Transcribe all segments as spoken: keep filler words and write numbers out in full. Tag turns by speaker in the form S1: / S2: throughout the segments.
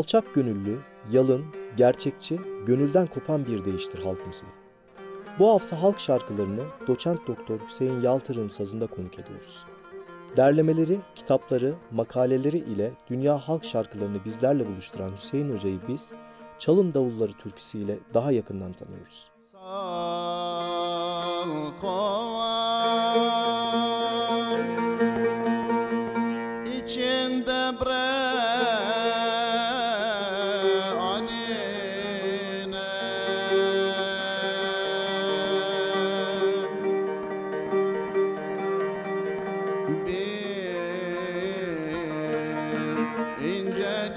S1: Alçak gönüllü, yalın, gerçekçi, gönülden kopan bir deyiştir halk müziği. Bu hafta halk şarkılarını Doçent Doktor Hüseyin Yaltır'ın sazında konuk ediyoruz. Derlemeleri, kitapları, makaleleri ile dünya halk şarkılarını bizlerle buluşturan Hüseyin Hoca'yı biz, Çalın Davulları türküsüyle daha yakından tanıyoruz.
S2: Sal kova içinde bre anine bir ince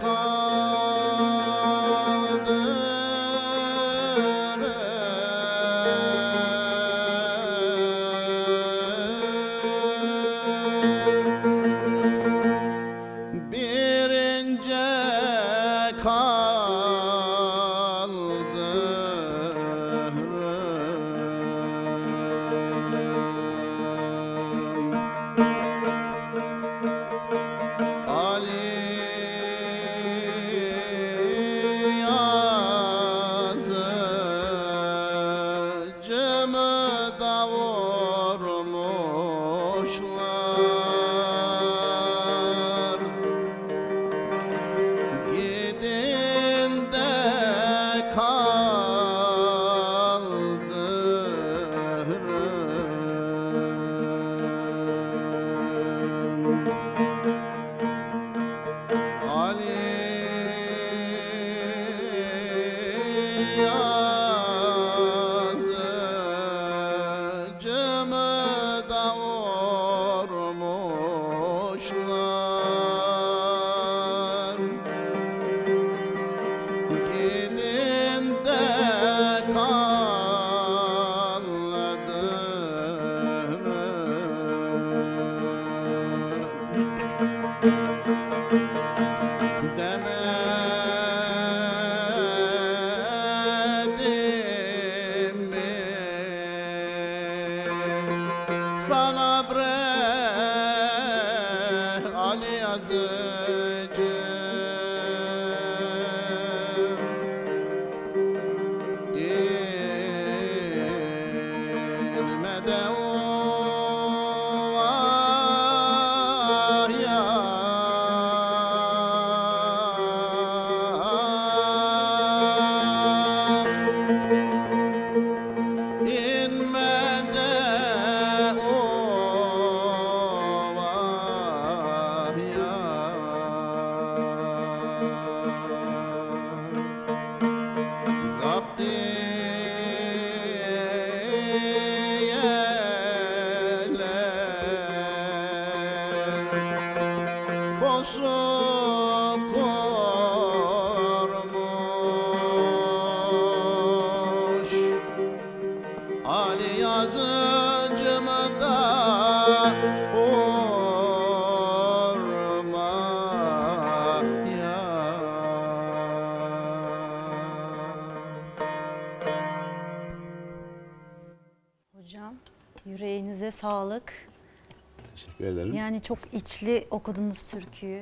S3: Yüreğinize sağlık.
S4: Teşekkür ederim.
S3: Yani çok içli okudunuz türküyü.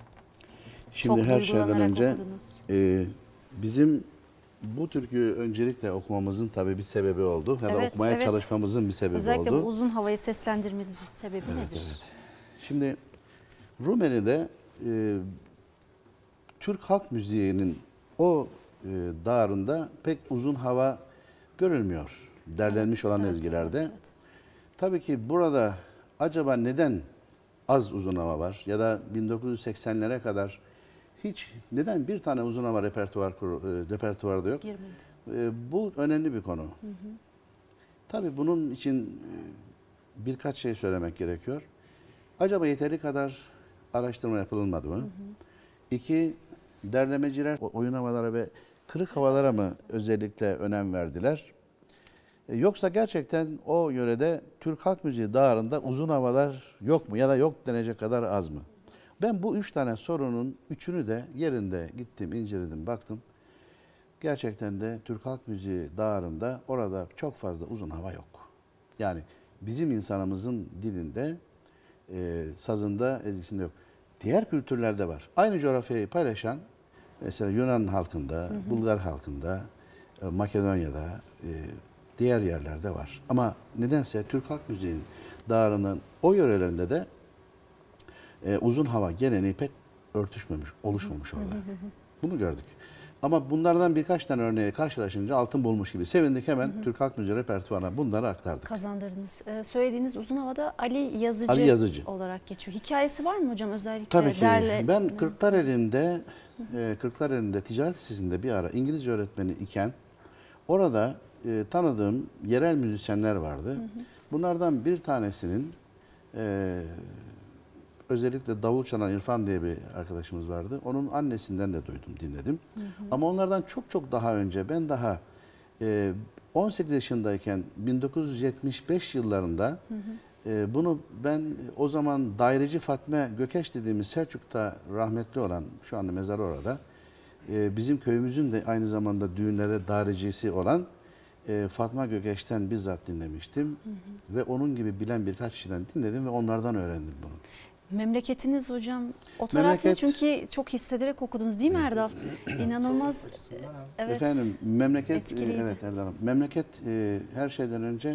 S4: Şimdi
S3: çok
S4: her şeyden önce
S3: e,
S4: bizim bu türküyü öncelikle okumamızın tabii bir sebebi oldu. Ya da
S3: evet,
S4: okumaya
S3: evet.
S4: çalışmamızın bir sebebi
S3: Özellikle
S4: oldu.
S3: Özellikle bu uzun havayı seslendirmenizin sebebi
S4: evet,
S3: nedir?
S4: Evet. Şimdi Rumeli'de e, Türk halk müziğinin o e, dağarında pek uzun hava görülmüyor. Derlenmiş
S3: evet,
S4: olan
S3: evet,
S4: ezgilerde.
S3: Evet, evet.
S4: Tabii ki burada acaba neden az uzun hava var ya da bin dokuz yüz seksenlere kadar hiç neden bir tane uzun hava repertuar e, repertuarda yok?
S3: Girmedi.
S4: E, bu önemli bir konu. Hı hı. Tabii bunun için e, birkaç şey söylemek gerekiyor. Acaba yeteri kadar araştırma yapılmadı mı? Hı hı. İki, derlemeciler oyun havalara ve kırık havalara mı özellikle önem verdiler? Yoksa gerçekten o yörede Türk halk müziği dağarında uzun havalar yok mu ya da yok denecek kadar az mı? Ben bu üç tane sorunun üçünü de yerinde gittim, inceledim, baktım. Gerçekten de Türk halk müziği dağarında orada çok fazla uzun hava yok. Yani bizim insanımızın dilinde, e, sazında, ezgisinde yok. Diğer kültürlerde var. Aynı coğrafyayı paylaşan Mesela Yunan halkında, hı hı. Bulgar halkında, Makedonya'da, e, diğer yerlerde var. Ama nedense Türk halk müziğinin dağarının o yörelerinde de e, uzun hava geleneği pek örtüşmemiş, oluşmamış orada. Bunu gördük. Ama bunlardan birkaç tane örneği karşılaşınca altın bulmuş gibi sevindik, hemen hı hı. Türk halk müziği repertuarına bunları aktardık.
S3: Kazandırdınız. Ee, söylediğiniz uzun havada Ali Yazıcı,
S4: Ali Yazıcı
S3: olarak geçiyor. Hikayesi var mı hocam özellikle?
S4: Tabii ki.
S3: Derle...
S4: Ben Kırklareli'nde e, Kırklareli'nde ticaret lisesinde bir ara İngilizce öğretmeni iken orada e, tanıdığım yerel müzisyenler vardı. Hı hı. Bunlardan bir tanesinin e, özellikle davul çalan İrfan diye bir arkadaşımız vardı. Onun annesinden de duydum, dinledim. Hı hı. Ama onlardan çok çok daha önce ben daha e, on sekiz yaşındayken bin dokuz yüz yetmiş beş yıllarında hı hı. E, bunu ben o zaman Daireci Fatma Gökeş dediğimiz Selçuk'ta rahmetli olan, şu anda mezarı orada, e, bizim köyümüzün de aynı zamanda düğünlerde dairecisi olan e, Fatma Gökeş'ten bizzat dinlemiştim. Hı hı. Ve onun gibi bilen birkaç kişiden dinledim ve onlardan öğrendim bunu.
S3: Memleketiniz hocam o taraf mı?
S4: Memleket,
S3: çünkü çok hissederek okudunuz değil mi Erdal? İnanılmaz. Evet.
S4: Efendim memleket,
S3: etkiliydi.
S4: evet Erdal, memleket e, her şeyden önce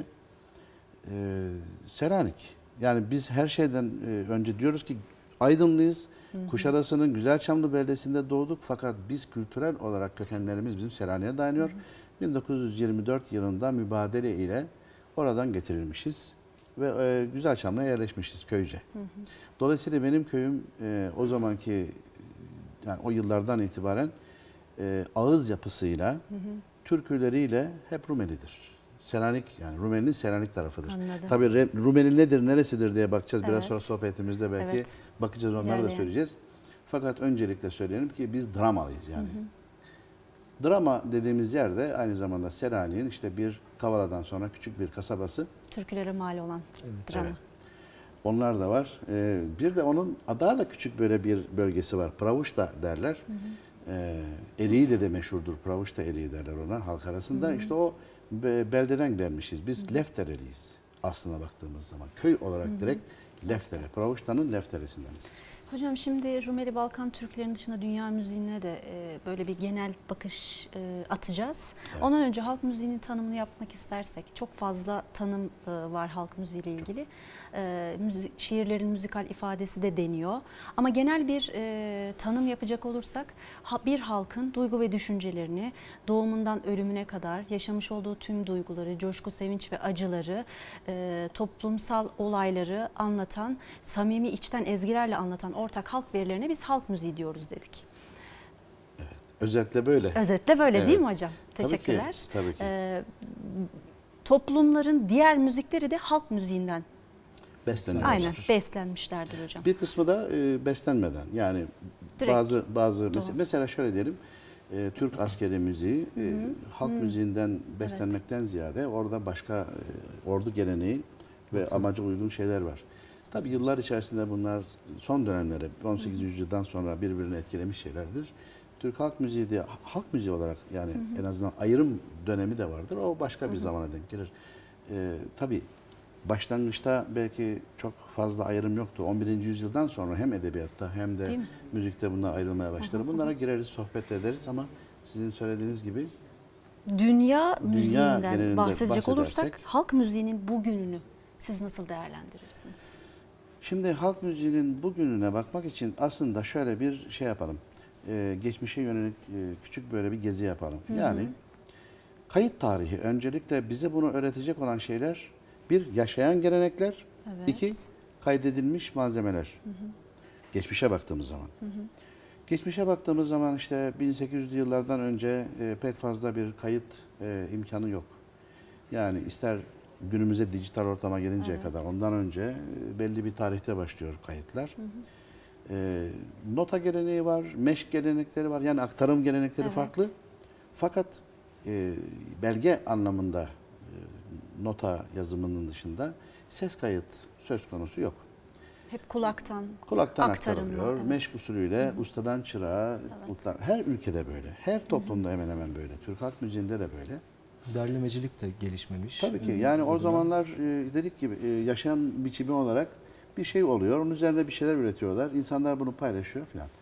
S4: e, Selanik. Yani biz her şeyden e, önce diyoruz ki Aydınlıyız. Hı hı. Kuşadası'nın Güzelçamlı beldesinde doğduk fakat biz kültürel olarak kökenlerimiz bizim Selanik'e dayanıyor. Hı hı. bin dokuz yüz yirmi dört yılında mübadele ile oradan getirilmişiz ve e, Güzelçamlı'ya yerleşmişiz köyce. Hı hı. Dolayısıyla benim köyüm e, o zamanki, yani o yıllardan itibaren e, ağız yapısıyla, hı hı. türküleriyle hep Rumelidir. Selanik, yani Rumeli'nin Selanik tarafıdır.
S3: Anladım.
S4: Tabii Rumeli nedir, neresidir diye bakacağız.
S3: Evet.
S4: Biraz sonra sohbetimizde belki evet. bakacağız, onları
S3: İlerleyen.
S4: da söyleyeceğiz. Fakat öncelikle söyleyelim ki biz Dramalıyız yani. Hı hı. Drama dediğimiz yerde aynı zamanda Selanik'in işte bir Kavala'dan sonra küçük bir kasabası.
S3: Türkülere mal olan
S4: evet.
S3: Drama.
S4: Evet. Onlar da var. Ee, bir de onun daha da küçük böyle bir bölgesi var. Pravuşta derler. Hı hı. Ee, Eriği de de meşhurdur. Pravuşta eriği derler ona halk arasında. Hı hı. İşte o beldeden gelmişiz. Biz hı hı. Leftereliyiz aslına baktığımız zaman. Köy olarak hı hı. direkt Leftere. Pravuşta'nın Lefteresindeniz.
S3: Hocam şimdi Rumeli Balkan Türklerinin dışında dünya müziğine de e, böyle bir genel bakış e, atacağız. Evet. Ondan önce halk müziğinin tanımını yapmak istersek çok fazla tanım e, var halk müziği ile ilgili. E, müzik, şiirlerin müzikal ifadesi de deniyor. Ama genel bir e, tanım yapacak olursak ha, bir halkın duygu ve düşüncelerini doğumundan ölümüne kadar yaşamış olduğu tüm duyguları, coşku, sevinç ve acıları, e, toplumsal olayları anlatan, samimi içten ezgilerle anlatan ortak halk verilerine biz halk müziği diyoruz dedik.
S4: Evet, özetle böyle.
S3: Özetle böyle evet. değil mi hocam? Teşekkürler.
S4: Tabii ki. Tabii ki.
S3: Ee, toplumların diğer müzikleri de halk müziğinden
S4: beslenmiştir.
S3: Aynen beslenmişlerdir hocam.
S4: Bir kısmı da e, beslenmeden, yani direkt bazı bazı mesela, mesela şöyle diyelim, e, Türk askeri müziği e, halk Hı. müziğinden beslenmekten evet. ziyade orada başka e, ordu geleneği ve evet. amaca uygun şeyler var. Tabii yıllar içerisinde bunlar son dönemlere on sekizinci yüzyıldan sonra birbirini etkilemiş şeylerdir. Türk halk müziği de halk müziği olarak yani hı hı. en azından ayrım dönemi de vardır. O başka bir hı hı. zamana denk gelir. Ee, tabii başlangıçta belki çok fazla ayrım yoktu. on birinci yüzyıldan sonra hem edebiyatta hem de müzikte bunlar ayrılmaya başladı. Bunlara gireriz, sohbet ederiz ama sizin söylediğiniz gibi
S3: dünya, dünya müziğinden bahsedecek olursak
S4: bahsedersek,
S3: halk müziğinin bugününü siz nasıl değerlendirirsiniz?
S4: Şimdi halk müziğinin bugününe bakmak için aslında şöyle bir şey yapalım. Ee, geçmişe yönelik e, küçük böyle bir gezi yapalım. Hı hı. Yani kayıt tarihi, öncelikle bize bunu öğretecek olan şeyler: bir, yaşayan gelenekler, evet. iki, kaydedilmiş malzemeler. Hı hı. Geçmişe baktığımız zaman. Hı hı. Geçmişe baktığımız zaman işte bin sekiz yüzlü yıllardan önce e, pek fazla bir kayıt e, imkanı yok. Yani ister günümüze dijital ortama gelinceye evet. kadar, ondan önce belli bir tarihte başlıyor kayıtlar. Hı hı. E, nota geleneği var, meşk gelenekleri var. Yani aktarım gelenekleri evet. farklı. Fakat e, belge anlamında e, nota yazımının dışında ses kayıt söz konusu yok.
S3: Hep kulaktan,
S4: kulaktan aktarılıyor. Evet. Meşk usulüyle hı hı. ustadan çırağa, evet. her ülkede böyle. Her toplumda hı hı. hemen hemen böyle. Türk halk müziğinde de böyle.
S1: Derlemecilik de gelişmemiş.
S4: Tabii ki. Yani o zamanlar dedik gibi yaşam biçimi olarak bir şey oluyor. Onun üzerine bir şeyler üretiyorlar. İnsanlar bunu paylaşıyor filan.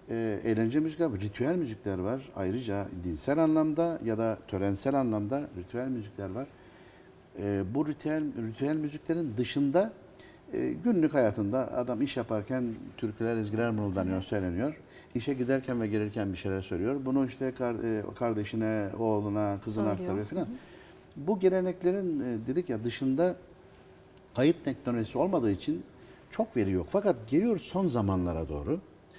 S4: e, eğlence müzikler var, ritüel müzikler var. Ayrıca dinsel anlamda ya da törensel anlamda ritüel müzikler var. E, bu ritüel, ritüel müziklerin dışında e, günlük hayatında adam iş yaparken türküler, ezgiler mırıldanıyor, evet. söyleniyor. İşe giderken ve gelirken bir şeyler söylüyor. Bunu işte kar, e, kardeşine, oğluna, kızına
S3: Söylüyor.
S4: aktarıyor falan. Hı hı. Bu geleneklerin e, dedik ya dışında kayıt teknolojisi olmadığı için çok veri yok. Fakat geliyoruz son zamanlara doğru.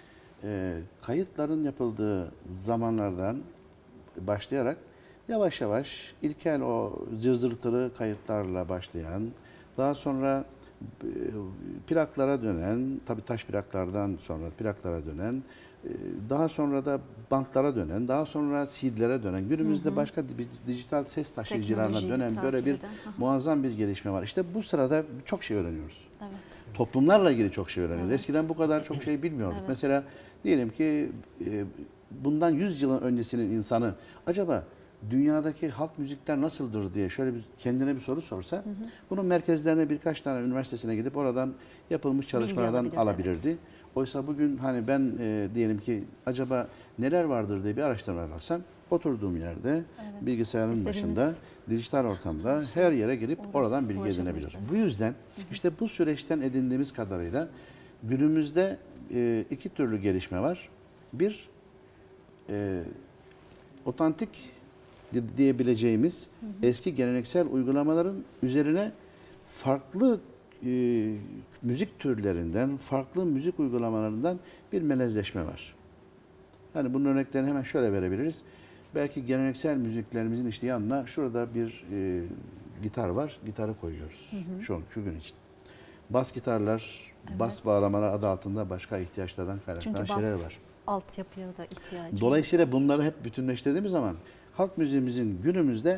S4: E, kayıtların yapıldığı zamanlardan başlayarak yavaş yavaş ilkel o cızırtılı kayıtlarla başlayan, daha sonra e, plaklara dönen, tabii taş plaklardan sonra plaklara dönen, e, daha sonra da banklara dönen, daha sonra C D'lere dönen, günümüzde hı hı. başka dijital ses taşıyıcılarına dönen böyle bir eden. muazzam bir gelişme var. İşte bu sırada çok şey öğreniyoruz. Evet. Toplumlarla ilgili çok şey öğreniyoruz. Evet. Eskiden bu kadar çok şey bilmiyorduk. Evet. Mesela diyelim ki e, bundan yüz yıl öncesinin insanı acaba dünyadaki halk müzikler nasıldır diye şöyle bir kendine bir soru sorsa, hı hı. bunun merkezlerine birkaç tane üniversitesine gidip oradan yapılmış çalışmalardan alabilir, alabilirdi. Evet. Oysa bugün hani ben e, diyelim ki acaba neler vardır diye bir araştırma yapsam, oturduğum yerde evet. bilgisayarın İstediğiniz başında, dijital ortamda her yere girip Orası, oradan bilgi edinebilir. Bu yüzden hı hı. işte bu süreçten edindiğimiz kadarıyla günümüzde e, iki türlü gelişme var. Bir, e, otantik diyebileceğimiz hı hı. eski geleneksel uygulamaların üzerine farklı e, müzik türlerinden, farklı müzik uygulamalarından bir melezleşme var. Yani bunun örneklerini hemen şöyle verebiliriz. Belki geleneksel müziklerimizin işte yanına şurada bir e, gitar var, gitarı koyuyoruz hı hı. şu, şu gün için. Bas gitarlar, evet. bas bağlamalar adı altında başka ihtiyaçlardan kaynaklanan şeyler var.
S3: Çünkü bas altyapıya da ihtiyacımız.
S4: Dolayısıyla bunları hep bütünleştirdiğimiz zaman halk müziğimizin günümüzde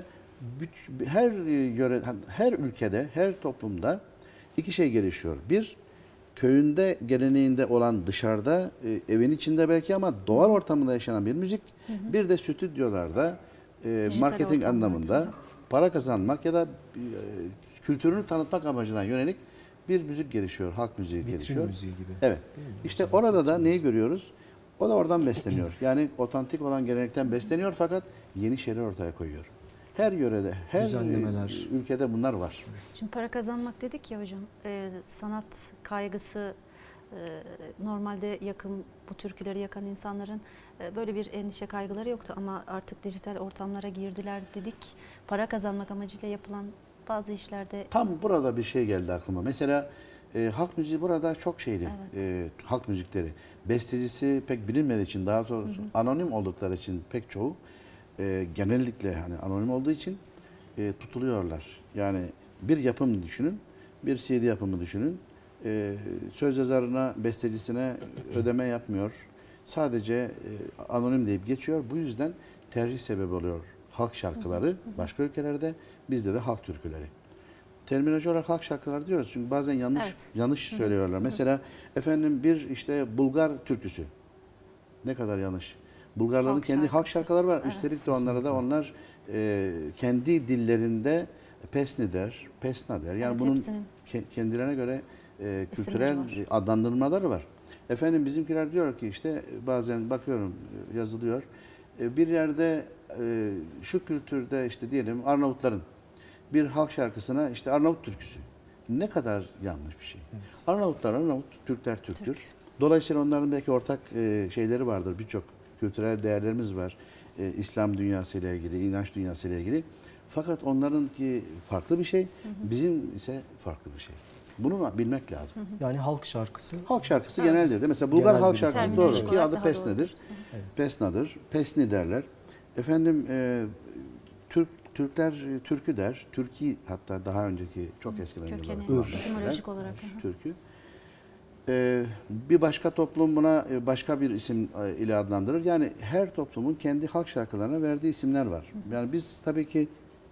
S4: her yöre, her ülkede, her toplumda iki şey gelişiyor. Bir, köyünde, geleneğinde olan dışarıda, evin içinde belki ama doğal ortamında yaşanan bir müzik. Hı hı. Bir de stüdyolarda, Dijital marketing anlamında hı. para kazanmak ya da kültürünü tanıtmak amacına yönelik bir müzik gelişiyor, halk müziği Vitrin gelişiyor. Müziği gibi. Evet. İşte Vitrin orada da neyi görüyoruz? O da oradan besleniyor. Yani otantik olan gelenekten besleniyor fakat yeni şeyler ortaya koyuyor. Her yörede, her ülkede bunlar var.
S3: Şimdi para kazanmak dedik ya hocam, e, sanat kaygısı e, normalde yakın bu türküleri yakan insanların e, böyle bir endişe kaygıları yoktu ama artık dijital ortamlara girdiler dedik. Para kazanmak amacıyla yapılan bazı işlerde...
S4: Tam burada bir şey geldi aklıma. Mesela e, halk müziği burada çok şeydi. Evet. E, halk müzikleri. Bestecisi pek bilinmediği için, daha doğrusu hı hı. anonim oldukları için pek çoğu e, genellikle hani anonim olduğu için e, tutuluyorlar. Yani bir yapım düşünün, bir C D yapımı düşünün. E, söz yazarına, bestecisine ödeme yapmıyor. Sadece e, anonim deyip geçiyor. Bu yüzden tercih sebebi oluyor halk şarkıları hı hı. başka ülkelerde, bizde de halk türküleri. Terminoloji olarak halk şarkıları diyoruz çünkü bazen yanlış evet. yanlış hı. söylüyorlar. Hı. Mesela efendim bir işte Bulgar türküsü. Ne kadar yanlış. Bulgarların halk kendi şarkısı. halk şarkıları var. Evet. Üstelik de onlara da onlar e, kendi dillerinde pesni der, pesna der. Yani evet, bunun ke, kendilerine göre e, kültürel adlandırmaları var. Efendim bizimkiler diyor ki işte bazen bakıyorum yazılıyor. E, bir yerde e, şu kültürde işte diyelim Arnavutların bir halk şarkısına işte Arnavut türküsü. Ne kadar yanlış bir şey. Evet. Arnavutlar Arnavut, Türkler Türktür. Türk. Dolayısıyla onların belki ortak e, şeyleri vardır. Birçok kültürel değerlerimiz var. E, İslam dünyası ile ilgili, inanç dünyası ile ilgili. Fakat onlarınki farklı bir şey, hı hı. bizim ise farklı bir şey. Bunu bilmek lazım. Hı hı.
S1: Yani halk şarkısı.
S4: Halk şarkısı evet. geneldir. De. Mesela Bulgar Genel halk şarkısı doğru ki adı pesnedir. Evet. Pesnadır, pesni derler. Efendim e, Türk Türkler türkü der. Türki hatta daha önceki çok eskiden yıllarda
S3: etimolojik olarak.
S4: Türkü. Ee, bir başka toplum buna başka bir isim ile adlandırır. Yani her toplumun kendi halk şarkılarına verdiği isimler var. Yani biz tabii ki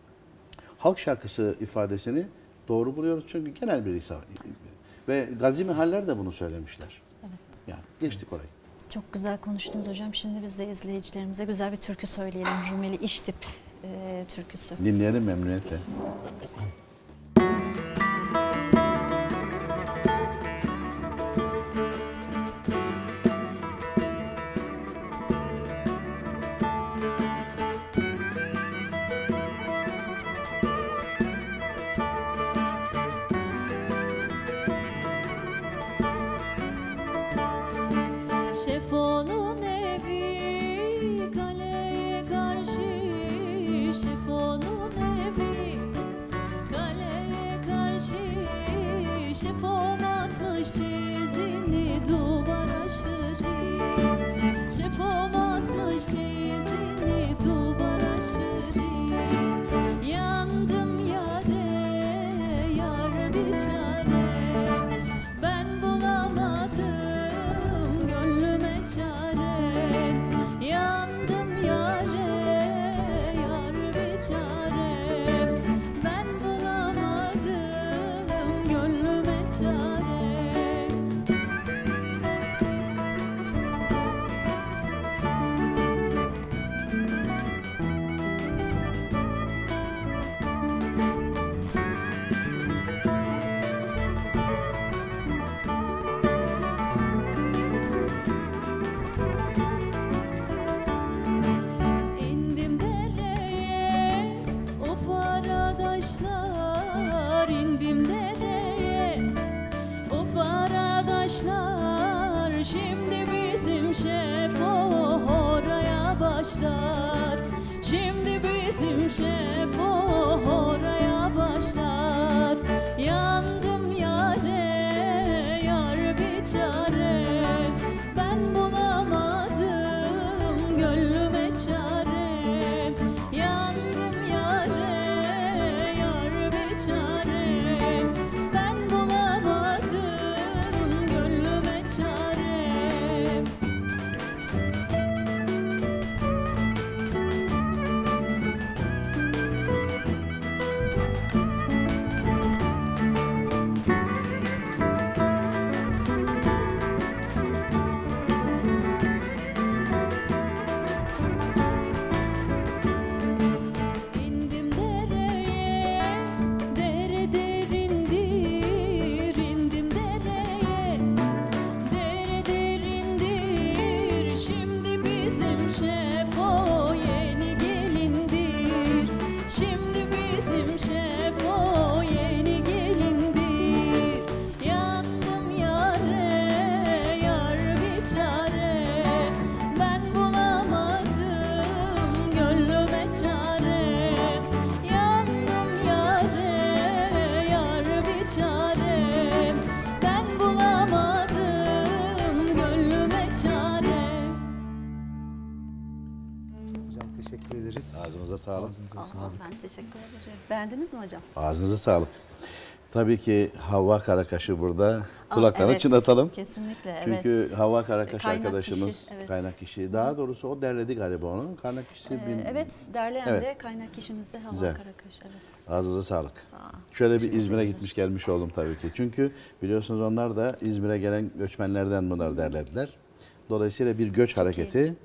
S4: halk şarkısı ifadesini doğru buluyoruz çünkü genel bir isim. Ve Gazi Mihaller de bunu söylemişler. Evet. Yani geçtik evet. orayı.
S3: Çok güzel konuştunuz hocam. Şimdi biz de izleyicilerimize güzel bir türkü söyleyelim. Rumeli İştip e, türküsü.
S4: Dinleyelim memnuniyetle.
S5: Şefo'nun evi kaleye karşı, şefom atmış çizini duvar aşırı. Şefom atmış çizini duvar aşırı. Yandım yare, yar bir çare. Ben bulamadım gönlüme çare. Yandım yare, yar bir çare. Ben bulamadım gönlüme çare. İndim dereye, of arkadaşlar, indim dereye, of arkadaşlar. Şimdi bizim şef oraya başlar, şimdi bizim şef oraya başlar. Yandım yare, yar bir çare. Ben bulamadım gönlüme çare. Yandım yare, yar bir çare. Ben bulamadım gönlüme çare. İndim dereye, dere derindir. İndim dereye, dere derindir. Şimdi bizim şef o yeni gelindir. Şimdi bizim şef o yeni gelindir. Yandım yare, yar bir çare. Ben bulamadım gönlüme çare. Yandım yare, yar bir çare. Ben bulamadım gönlüme çare.
S1: Hocam teşekkür ederiz.
S4: Ağzınıza sağlık.
S1: Ağzınıza
S3: Aa,
S1: sağlık.
S3: ben teşekkür ederim. Beğendiniz mi hocam?
S4: Ağzınıza sağlık. Tabii ki Havva Karakaş'ı burada
S3: Aa,
S4: kulaklarına
S3: evet,
S4: çınlatalım.
S3: Kesinlikle,
S4: Çünkü
S3: evet.
S4: Havva Karakaş
S3: Kaynak
S4: arkadaşımız,
S3: kişi, evet.
S4: kaynak kişi. Daha doğrusu o derledi galiba onu. Kaynak kişisi
S3: Ee,
S4: bir...
S3: evet, derleyen
S4: Evet.
S3: de kaynak kişimiz de Hava
S4: Güzel.
S3: Karakaş. Evet.
S4: Ağzınıza sağlık.
S3: Aa,
S4: Şöyle bir
S3: teşekkür
S4: İzmir'e
S3: ederim.
S4: gitmiş gelmiş oldum tabii ki. Çünkü biliyorsunuz onlar da İzmir'e gelen göçmenlerden bunlar derlediler. Dolayısıyla bir göç hareketi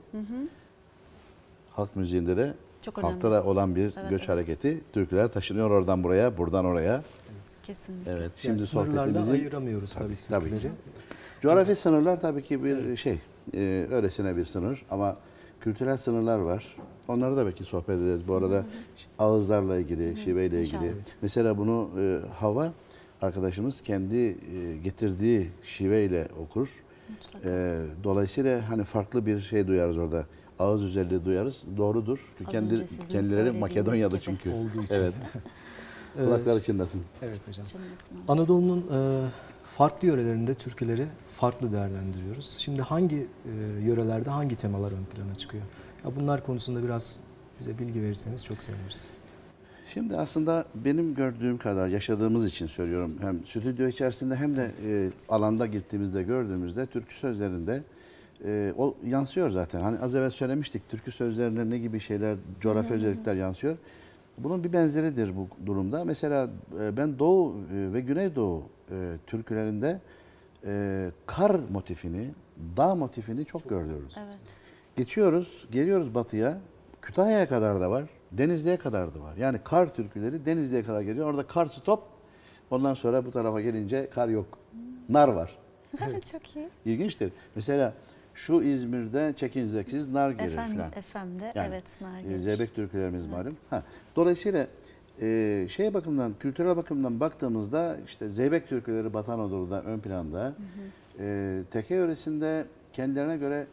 S4: halk müziğinde de
S3: Çok önemli.
S4: halkta da olan bir
S3: Evet,
S4: göç
S3: evet.
S4: hareketi. Türküler taşınıyor oradan buraya, buradan oraya.
S3: Kesinlikle.
S4: Evet.
S1: Yani
S4: Şimdi
S1: sınırlarla
S4: sohbetimizi
S1: ayıramıyoruz tabii,
S4: tabii ki.
S1: Türkleri.
S4: coğrafi sınırlar tabii ki bir şey, e, öylesine bir sınır ama kültürel sınırlar var. Onları da belki sohbet ederiz. Bu arada ağızlarla ilgili, şiveyle ilgili.
S3: İnşallah.
S4: Mesela bunu e, Hava arkadaşımız kendi e, getirdiği şiveyle okur.
S3: Mutlaka.
S4: E, dolayısıyla hani farklı bir şey duyarız orada. Ağız özelliği duyarız. Doğrudur. Çünkü
S3: Az
S4: kendi,
S3: önce sizin
S4: kendileri
S3: söylediğiniz
S4: Makedonyalı
S3: gibi.
S4: çünkü.
S1: Olduğu için.
S4: Evet.
S1: Evet.
S4: Kulakları çınlasın.
S1: Evet hocam.
S3: Çınlasın.
S1: Anadolu'nun e, farklı yörelerinde türküleri farklı değerlendiriyoruz. Şimdi hangi e, yörelerde hangi temalar ön plana çıkıyor? Ya bunlar konusunda biraz bize bilgi verirseniz çok seviniriz.
S4: Şimdi aslında benim gördüğüm kadar yaşadığımız için söylüyorum. Hem stüdyo içerisinde hem de e, alanda gittiğimizde gördüğümüzde türkü sözlerinde e, o yansıyor zaten. Hani az evvel söylemiştik türkü sözlerine ne gibi şeyler, coğrafi özellikler yansıyor. Bunun bir benzeridir bu durumda. Mesela e, ben Doğu e, ve Güneydoğu e, türkülerinde e, kar motifini, dağ motifini çok görüyoruz.
S3: Evet.
S4: Geçiyoruz, geliyoruz batıya. Kütahya'ya kadar da var. Denizli'ye kadar da var. Yani kar türküleri Denizli'ye kadar geliyor. Orada kar stop. Ondan sonra bu tarafa gelince kar yok. Nar var.
S3: Çok iyi.
S4: İlginçtir. Mesela şu İzmir'de çekinceksiz nar gelir
S3: Efendim,
S4: falan.
S3: efendim
S4: Yani,
S3: evet nar
S4: E,
S3: gelir.
S4: Zeybek türkülerimiz
S3: Evet.
S4: malum. Ha, dolayısıyla e, şey bakımdan, kültürel bakımdan baktığımızda işte Zeybek türküleri Batı Anadolu'da ön planda. E, Teke yöresinde kendilerine göre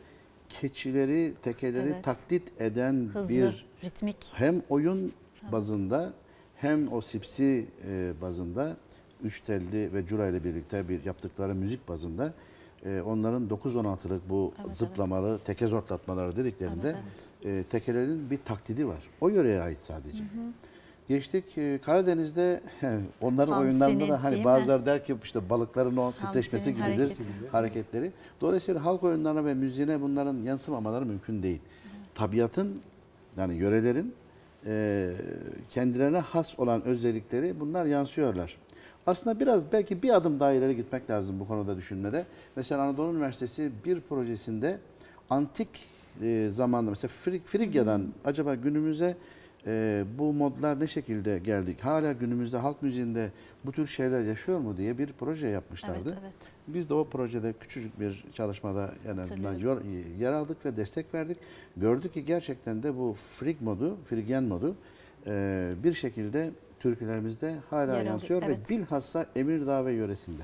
S4: keçileri, tekeleri
S3: Evet.
S4: taklit eden
S3: Hızlı,
S4: bir
S3: ritmik.
S4: hem oyun bazında hem o sipsi e, bazında üç telli ve cura ile birlikte bir yaptıkları müzik bazında e, onların dokuz on altılık bu
S3: Evet,
S4: zıplamalı teke zortlatmaları dediklerinde
S3: Evet,
S4: e, tekelerin bir taklidi var. O yöreye ait sadece. Hı hı. Geçtik e, Karadeniz'de onların
S3: Hamsinin,
S4: oyunlarında da hani
S3: değil
S4: bazıları der ki işte balıkların o
S3: Hamsinin
S4: titreşmesi gibidir
S3: hareketi.
S4: hareketleri. Dolayısıyla halk oyunlarına ve müziğine bunların yansımamaları mümkün değil. Tabiatın yani yörelerin e, kendilerine has olan özellikleri bunlar yansıyorlar. Aslında biraz belki bir adım daha ileri gitmek lazım bu konuda düşünmede. Mesela Anadolu Üniversitesi bir projesinde antik e, zamanda mesela Frig, Frigya'dan acaba günümüze e, bu modlar ne şekilde geldik? Hala günümüzde halk müziğinde bu tür şeyler yaşıyor mu diye bir proje yapmışlardı.
S3: Evet, evet.
S4: Biz de o projede küçücük bir çalışmada en azından
S3: Hatırlıyorum.
S4: yor- yer aldık ve destek verdik. Gördük ki gerçekten de bu Frig modu, Frigyen modu e, bir şekilde türkülerimizde hala
S3: Yer alıyor,
S4: yansıyor
S3: evet.
S4: ve bilhassa Emirdağ ve yöresinde.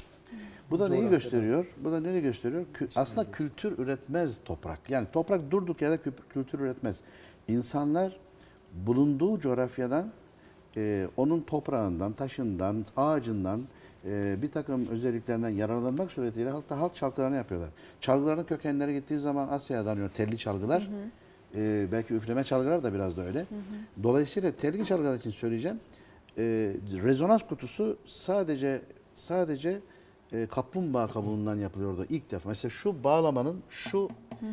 S4: Bu da neyi
S1: Coğrafyada.
S4: gösteriyor? Bu da neyi gösteriyor? Kü- aslında kültür üretmez toprak. Yani toprak durduk yerde kü- kültür üretmez. İnsanlar bulunduğu coğrafyadan, e, onun toprağından, taşından, ağacından, e, bir takım özelliklerinden yararlanmak suretiyle hatta halk çalgılarını yapıyorlar. Çalgıların kökenleri gittiği zaman Asya'ya dayanıyor. Telli çalgılar. E, belki üfleme çalgılar da biraz da öyle. Dolayısıyla telli çalgılar için söyleyeceğim. E, rezonans kutusu sadece sadece e, kaplumbağa kabuğundan yapılıyordu ilk defa. Mesela şu bağlamanın şu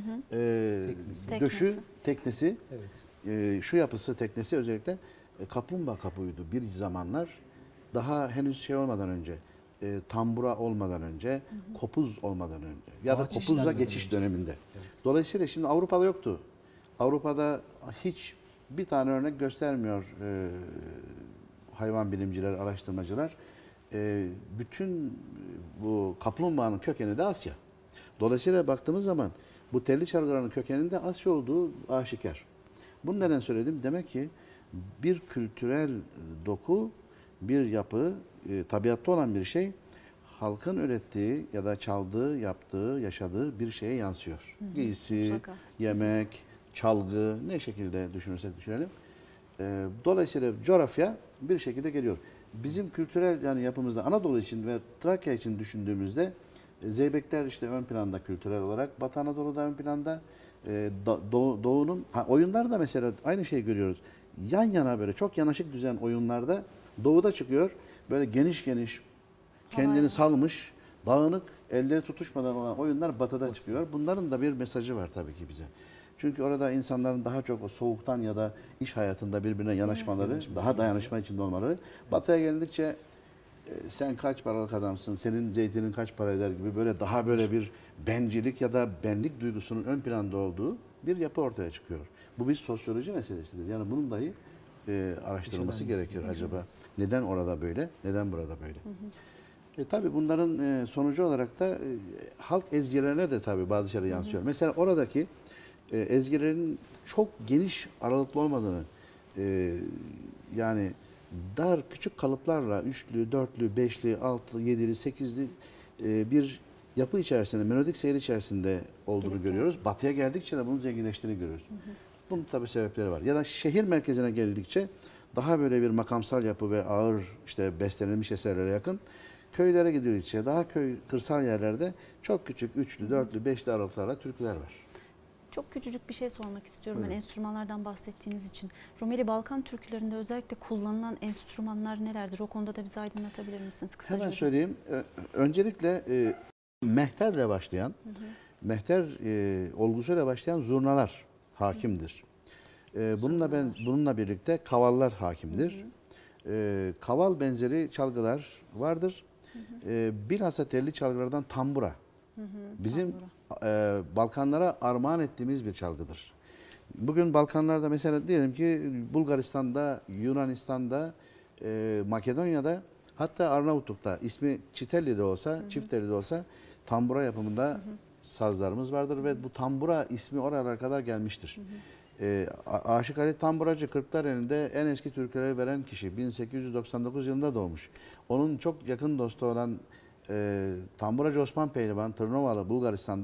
S4: e,
S1: Teknesi.
S4: döşü,
S3: Teknesi.
S4: teknesi,
S1: Evet.
S4: e, şu yapısı, teknesi özellikle e, kaplumbağa kabuğuydu bir zamanlar. Daha henüz şey olmadan önce, e, tambura olmadan önce, kopuz olmadan önce ya da
S1: Ağaç
S4: kopuzla
S1: işlenmeden
S4: geçiş
S1: önce.
S4: döneminde.
S1: Evet.
S4: Dolayısıyla şimdi Avrupa'da yoktu. Avrupa'da hiç bir tane örnek göstermiyor e, hayvan bilimciler, araştırmacılar. E, bütün bu kaplumbağanın kökeni de Asya. Dolayısıyla baktığımız zaman bu telli çalgıların kökeninde Asya olduğu aşikar. Bunu neden söyledim? Demek ki bir kültürel doku, bir yapı, e, tabiatta olan bir şey halkın ürettiği ya da çaldığı, yaptığı, yaşadığı bir şeye yansıyor. Giysi,
S3: mutlaka.
S4: yemek, çalgı ne şekilde düşünürsek düşünelim. E, dolayısıyla coğrafya bir şekilde geliyor. Bizim kültürel yani yapımızda Anadolu için ve Trakya için düşündüğümüzde e, Zeybekler işte ön planda kültürel olarak, Batı Anadolu'da ön planda, e, da- Doğu- Doğu'nun ha, oyunlarda mesela aynı şeyi görüyoruz. Yan yana böyle çok yanaşık düzen oyunlarda Doğu'da çıkıyor. Böyle geniş geniş kendini
S3: Havaya.
S4: salmış, dağınık, elleri tutuşmadan olan oyunlar Batı'da çıkıyor. Bunların da bir mesajı var tabii ki bize. Çünkü orada insanların daha çok o soğuktan ya da iş hayatında birbirine yanaşmaları, daha dayanışma içinde olmaları. Batı'ya geldikçe e, sen kaç paralık adamsın, senin zeytinin kaç para eder gibi böyle daha böyle bir bencilik ya da benlik duygusunun ön planda olduğu bir yapı ortaya çıkıyor. Bu bir sosyoloji meselesidir. Yani bunun dahi e, araştırılması
S1: İncelenmesi
S4: gerekiyor
S1: gerekiyor,
S4: acaba.
S1: evet.
S4: Neden orada böyle, neden burada böyle? E, tabii bunların e, sonucu olarak da e, halk ezgilerine de tabii bazı şeyler yansıyor. Mesela oradaki e, ezgilerin çok geniş aralıklı olmadığını, e, yani dar küçük kalıplarla üçlü, dörtlü, beşli, altılı, yedili, sekizli e, bir yapı içerisinde, melodik seyir içerisinde olduğunu
S3: Gelip
S4: görüyoruz. Batıya geldikçe de bunun zenginleştiğini görüyoruz. Bunun tabii sebepleri var. Ya da şehir merkezine geldikçe daha böyle bir makamsal yapı ve ağır işte bestelenmiş eserlere yakın. Köylere gidildikçe daha köy, kırsal yerlerde çok küçük üçlü, dörtlü, beşli aralıklarla türküler var.
S3: Çok küçücük bir şey sormak istiyorum ben
S4: Buyurun.
S3: enstrümanlardan bahsettiğiniz için. Rumeli Balkan türkülerinde özellikle kullanılan enstrümanlar nelerdir? O konuda da bizi aydınlatabilir misiniz kısaca?
S4: Hemen söyleyeyim. Ö- Öncelikle e, mehterle başlayan, mehter e, olgusuyla başlayan zurnalar hakimdir. E, bununla ben bununla birlikte kavallar hakimdir. E, kaval benzeri çalgılar vardır. E, bilhassa telli çalgılardan tambura. Bizim e, Balkanlara armağan ettiğimiz bir çalgıdır. Bugün Balkanlarda mesela diyelim ki Bulgaristan'da, Yunanistan'da, e, Makedonya'da hatta Arnavutluk'ta ismi çitelli de olsa, çift telli de olsa tambura yapımında sazlarımız vardır ve bu tambura ismi oralara kadar gelmiştir. E, A- Aşık Ali Tamburacı Kırklareli'nde en eski türküleri veren kişi bin sekiz yüz doksan dokuz yılında doğmuş. Onun çok yakın dostu olan e, Tamburacı Osman Pehlivan Tırnovalı Bulgaristan'da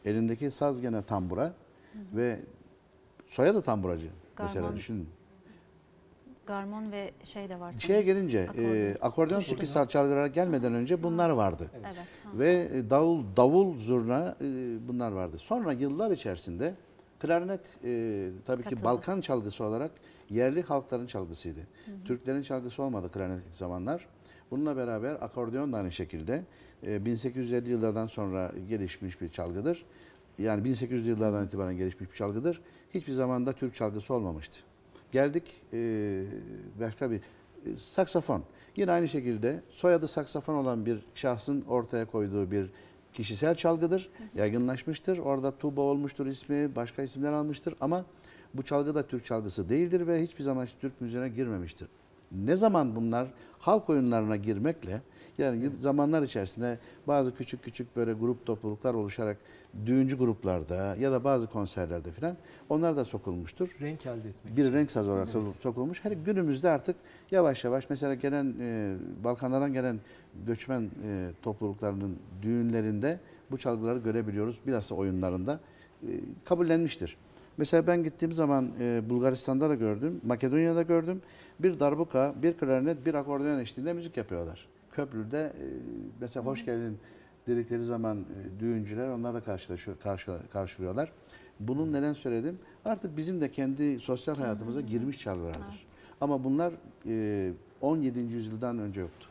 S4: Elindeki saz gene tambura ve soyadı tamburacı. Mesela
S3: Garmon.
S4: düşünün.
S3: Garmon ve şey de var.
S4: Şeye gelince
S3: Akordeon.
S4: e, akordeon
S3: Tuşlu.
S4: tipi çalgılara gelmeden önce bunlar vardı.
S3: Evet. ha.
S4: Ve e, davul, davul, zurna e, bunlar vardı. Sonra yıllar içerisinde klarnet e, tabii ki
S3: Katıldı.
S4: Balkan çalgısı olarak yerli halkların çalgısıydı. Türklerin çalgısı olmadı klarnet ilk zamanlar. Bununla beraber akordeon da aynı şekilde e, bin sekiz yüz elli yıllardan sonra gelişmiş bir çalgıdır. Yani bin sekiz yüzlü yıllardan itibaren gelişmiş bir çalgıdır. Hiçbir zaman da Türk çalgısı olmamıştı. Geldik e, başka bir e, saksafon. Yine aynı şekilde soyadı saksafon olan bir şahsın ortaya koyduğu bir kişisel çalgıdır. Yaygınlaşmıştır. Orada tuba olmuştur ismi, başka isimler almıştır ama bu çalgı da Türk çalgısı değildir ve hiçbir zaman Türk müziğine girmemiştir. Ne zaman bunlar halk oyunlarına girmekle, yani zamanlar içerisinde bazı küçük küçük böyle grup topluluklar oluşarak düğüncü gruplarda ya da bazı konserlerde filan onlar da sokulmuştur.
S1: Renk elde etmek
S4: Bir
S1: için.
S4: renk saz olarak
S1: Evet.
S4: sokulmuş. Her günümüzde artık yavaş yavaş mesela gelen e, Balkanlardan gelen göçmen e, topluluklarının düğünlerinde bu çalgıları görebiliyoruz. Bilhassa oyunlarında e, kabullenmiştir. Mesela ben gittiğim zaman e, Bulgaristan'da da gördüm, Makedonya'da gördüm. Bir darbuka, bir klarnet, bir akordeon eşliğinde müzik yapıyorlar. Köprüde e, mesela hoş geldin dedikleri zaman e, düğüncüler onlar da karşılaşıyor, karşı, karşılıyorlar. Bunun neden söyledim? Artık bizim de kendi sosyal hayatımıza girmiş çalgılardır.
S3: Evet.
S4: Ama bunlar e, on yedinci yüzyıldan önce yoktu.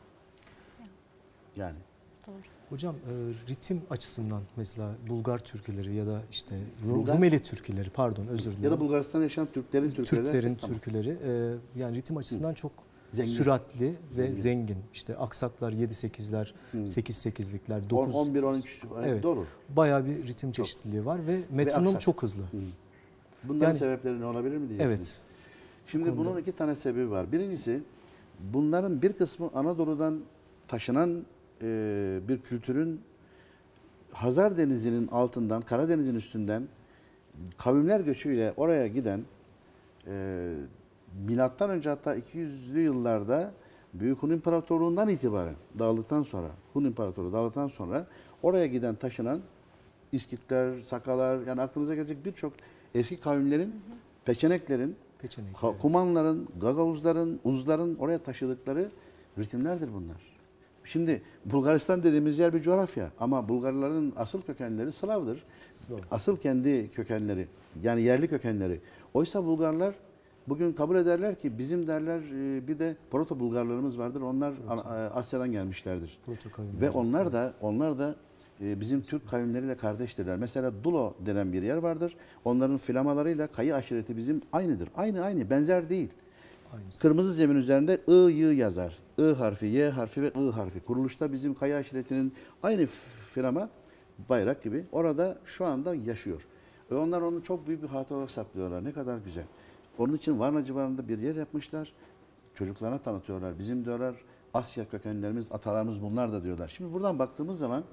S4: Yani.
S3: Doğru.
S1: Hocam e, ritim açısından mesela Bulgar türküleri ya da işte
S4: Bulgar-
S1: Rumeli türküleri pardon özür dilerim.
S4: Ya da Bulgaristan'da yaşayan Türklerin türküleri.
S1: Türklerin
S4: Tamam.
S1: türküleri e, yani ritim açısından çok
S4: Zengin.
S1: süratli ve
S4: Zengin.
S1: zengin. İşte aksaklar yedi sekizler,
S4: Hı.
S1: sekiz sekizlikler,
S4: On-
S1: dokuz
S4: on bir on üç
S1: Evet.
S4: doğru.
S1: bayağı bir ritim çeşitliliği var ve metronom
S4: aksak.
S1: çok hızlı.
S4: Bunların
S1: Yani-
S4: sebepleri ne olabilir mi diyeceksiniz?
S1: Evet.
S4: Şimdi
S1: konuda-
S4: bunun iki tane sebebi var. Birincisi bunların bir kısmı Anadolu'dan taşınan e, bir kültürün Hazar Denizi'nin altından, Karadeniz'in üstünden kavimler göçüyle oraya giden e, milattan önce hatta iki yüzlü yıllarda Büyük Hun İmparatorluğundan itibaren dağıldıktan sonra, Hun İmparatorluğu dağıldıktan sonra oraya giden taşınan İskitler, Sakalar yani aklınıza gelecek birçok eski kavimlerin, Peçeneklerin,
S1: Peçenek.
S4: Ka- Kumanların, Gagavuzların, Uzların oraya taşıdıkları ritimlerdir bunlar. Şimdi Bulgaristan dediğimiz yer bir coğrafya ama Bulgarların asıl kökenleri Slav'dır.
S1: Slav.
S4: Asıl kendi kökenleri yani yerli kökenleri. Oysa Bulgarlar bugün kabul ederler ki bizim derler e, bir de Proto Bulgarlarımız vardır. Onlar
S1: Proto.
S4: A- Asya'dan gelmişlerdir.
S1: Proto kavimleri.
S4: Ve onlar da onlar da e, bizim Türk kavimleriyle kardeştirler. Mesela Dulo denen bir yer vardır. Onların flamalarıyla Kayı aşireti bizim aynıdır. Aynı aynı benzer değil.
S1: Aynısı.
S4: Kırmızı zemin üzerinde I, Y yazar. I harfi, Y harfi ve I harfi. Kuruluşta bizim Kayı aşiretinin aynı flama bayrak gibi orada şu anda yaşıyor. Ve onlar onu çok büyük bir hatıra olarak saklıyorlar. Ne kadar güzel. Onun için Varna civarında bir yer yapmışlar. Çocuklarına tanıtıyorlar. Bizim diyorlar Asya kökenlerimiz, atalarımız bunlar da diyorlar. Şimdi buradan baktığımız zaman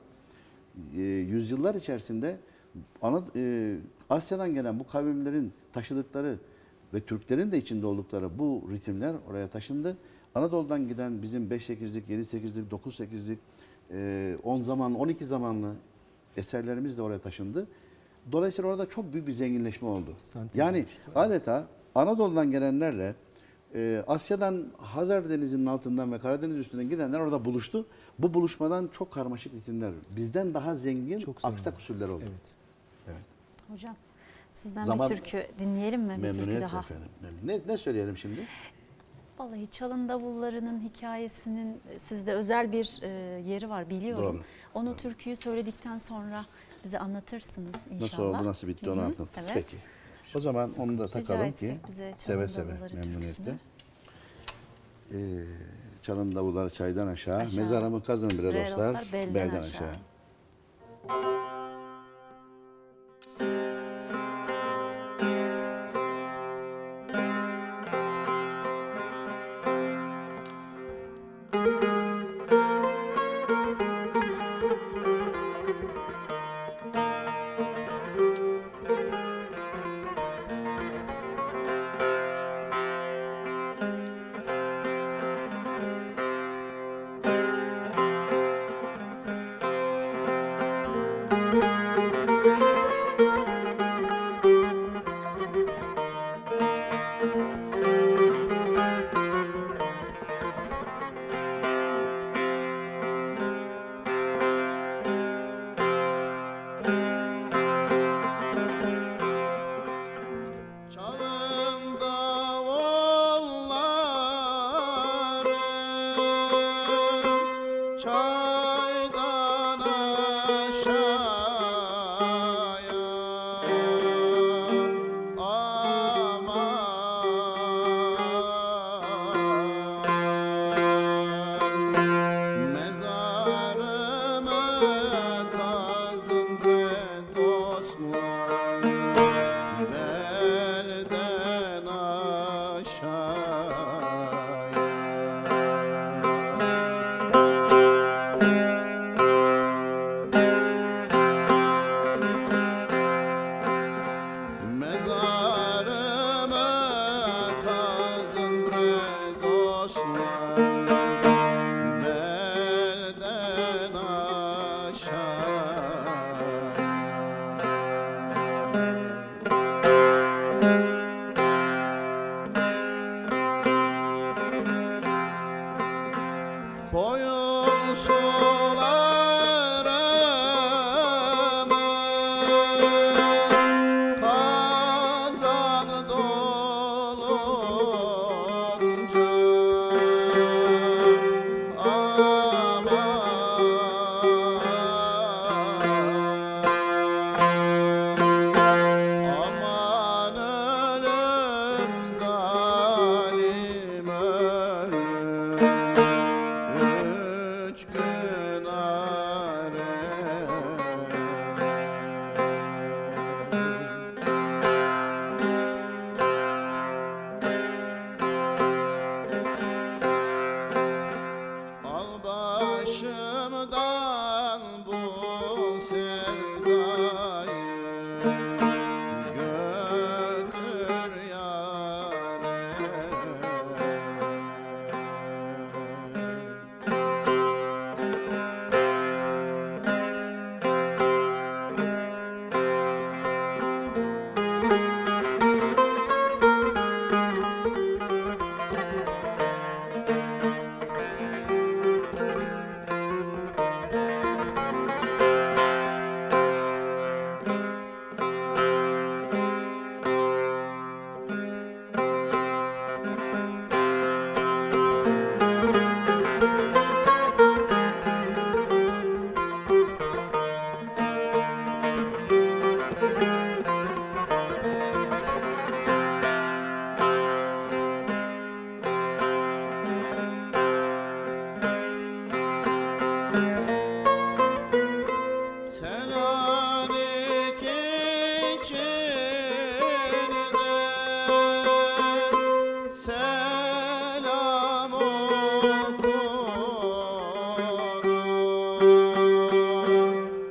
S4: e, yüzyıllar içerisinde ana, e, Asya'dan gelen bu kavimlerin taşıdıkları ve Türklerin de içinde oldukları bu ritimler oraya taşındı. Anadolu'dan giden bizim beş sekizlik, yedi sekizlik, dokuz sekizlik, e, on zaman, on iki zamanlı eserlerimiz de oraya taşındı. Dolayısıyla orada çok büyük bir zenginleşme oldu.
S1: Sentez
S4: Yani
S1: oluştu, evet.
S4: adeta Anadolu'dan gelenlerle e, Asya'dan Hazar Denizi'nin altından ve Karadeniz üstünden gidenler orada buluştu. Bu buluşmadan çok karmaşık ritimler, bizden daha zengin,
S1: Çok zengin.
S4: aksak usuller oldu.
S1: Evet.
S3: Hocam sizden
S4: Zaman-
S3: bir türkü dinleyelim mi? Bir türkü
S4: Memnuniyetle
S3: daha.
S4: efendim. memnun- Ne, ne söyleyelim şimdi?
S3: Vallahi Çalın Davulları'nın hikayesinin sizde özel bir e, yeri var biliyorum.
S4: Doğru.
S3: Onu türküyü söyledikten sonra bize anlatırsınız inşallah.
S4: Nasıl oldu, nasıl bitti onu
S3: Hı hı,
S4: anlattık.
S3: evet.
S4: Peki. O zaman onu da
S3: Rica
S4: takalım
S3: etsek
S4: ki
S3: bize Çalın
S4: seve seve,
S3: Davulları
S4: memnuniyetle.
S3: türküsünü.
S4: Ee, çalın davulları çaydan aşağı,
S3: Aşağı.
S4: mezarımı kazın bre
S3: Bre
S4: dostlar,
S3: dostlar, belden
S4: belden
S3: aşağı.
S4: aşağı.
S5: Çalın
S2: Mezarımı kazın bre dostlar, belden aşağı. Koyun sularımı kazan dolunca, aman ölüm zalim ölüm, üç gün are. Al başımdan bu sevdayı, götür yâre. Selanik içinde selam okunur,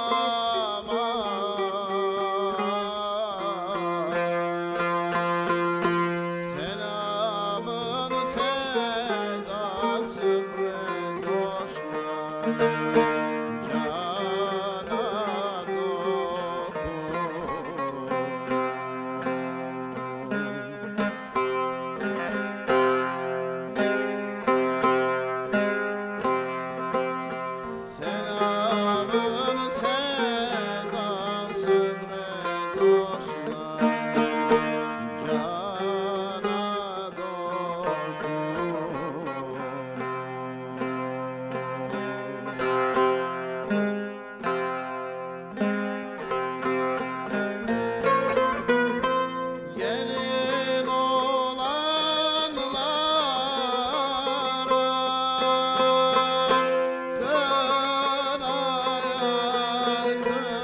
S2: aman selamın sedası bre dostlar, cana dokun. Selamın sedası bre dostlar, cana Gelin olanlara kınaya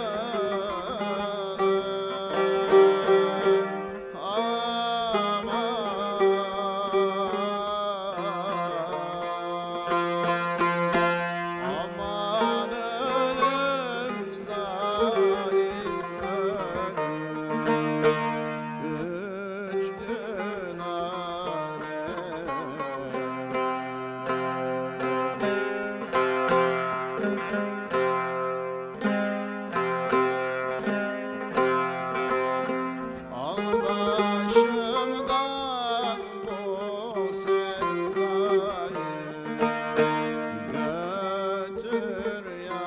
S2: kınaya, aman aman ölüm zalim ölüm, üç gün are. Al başımdan bu sevdayı, götür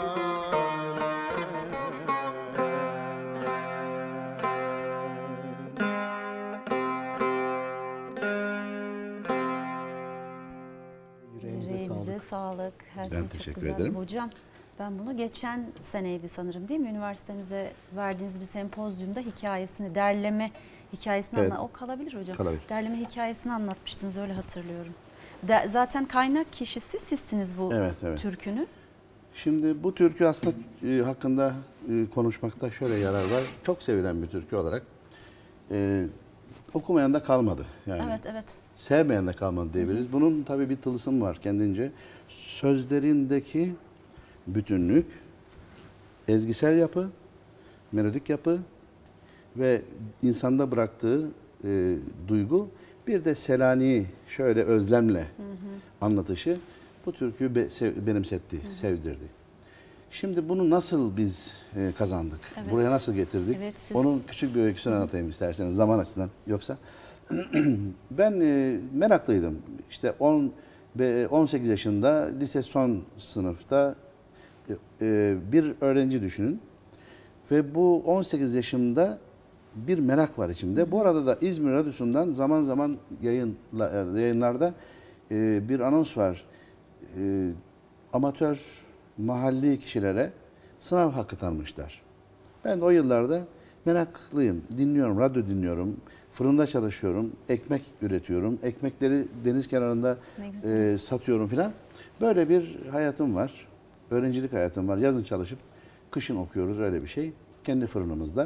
S1: Yüreğinize
S3: Yüreğinize
S1: sağlık.
S3: sağlık. Her
S4: Ben
S3: şey çok
S4: teşekkür
S3: güzel.
S4: ederim.
S3: Hocam ben bunu geçen seneydi sanırım değil mi? Üniversitemize verdiğiniz bir sempozyumda hikayesini, derleme hikayesini
S4: Evet.
S3: anlat. O kalabilir hocam.
S4: Kalabilir.
S3: Derleme hikayesini anlatmıştınız, öyle hatırlıyorum. De, zaten kaynak kişisi sizsiniz bu
S4: Evet, evet.
S3: türkünün.
S4: Şimdi bu türkü aslında e, hakkında e, konuşmakta şöyle yarar var. Çok sevilen bir türkü olarak e, okumayan da kalmadı. Yani
S3: Evet, evet.
S4: sevmeyen de kalmadı diyebiliriz. Bunun tabii bir tılsım var kendince. Sözlerindeki bütünlük, ezgisel yapı, melodik yapı ve insanda bıraktığı e, duygu, bir de Selanik'i şöyle özlemle hı hı. anlatışı bu türküyü be, sev, benimsetti, hı hı. sevdirdi. Şimdi bunu nasıl biz e, kazandık?
S3: Evet.
S4: Buraya nasıl getirdik?
S3: Evet, siz...
S4: Onun küçük bir öyküsünü anlatayım isterseniz zaman açısından. Yoksa ben e, meraklıydım. İşte on, on sekiz yaşında lise son sınıfta e, bir öğrenci düşünün. Ve bu on sekiz yaşımda bir merak var içimde. Bu arada da İzmir Radyosu'ndan zaman zaman yayın, yayınlarda e, bir anons var. E, amatör mahalli kişilere sınav hakkı tanımışlar. Ben o yıllarda meraklıyım. Dinliyorum, radyo dinliyorum. Fırında çalışıyorum. Ekmek üretiyorum. Ekmekleri deniz kenarında e, satıyorum filan. Böyle bir hayatım var. Öğrencilik hayatım var. Yazın çalışıp kışın okuyoruz, öyle bir şey. Kendi fırınımızda.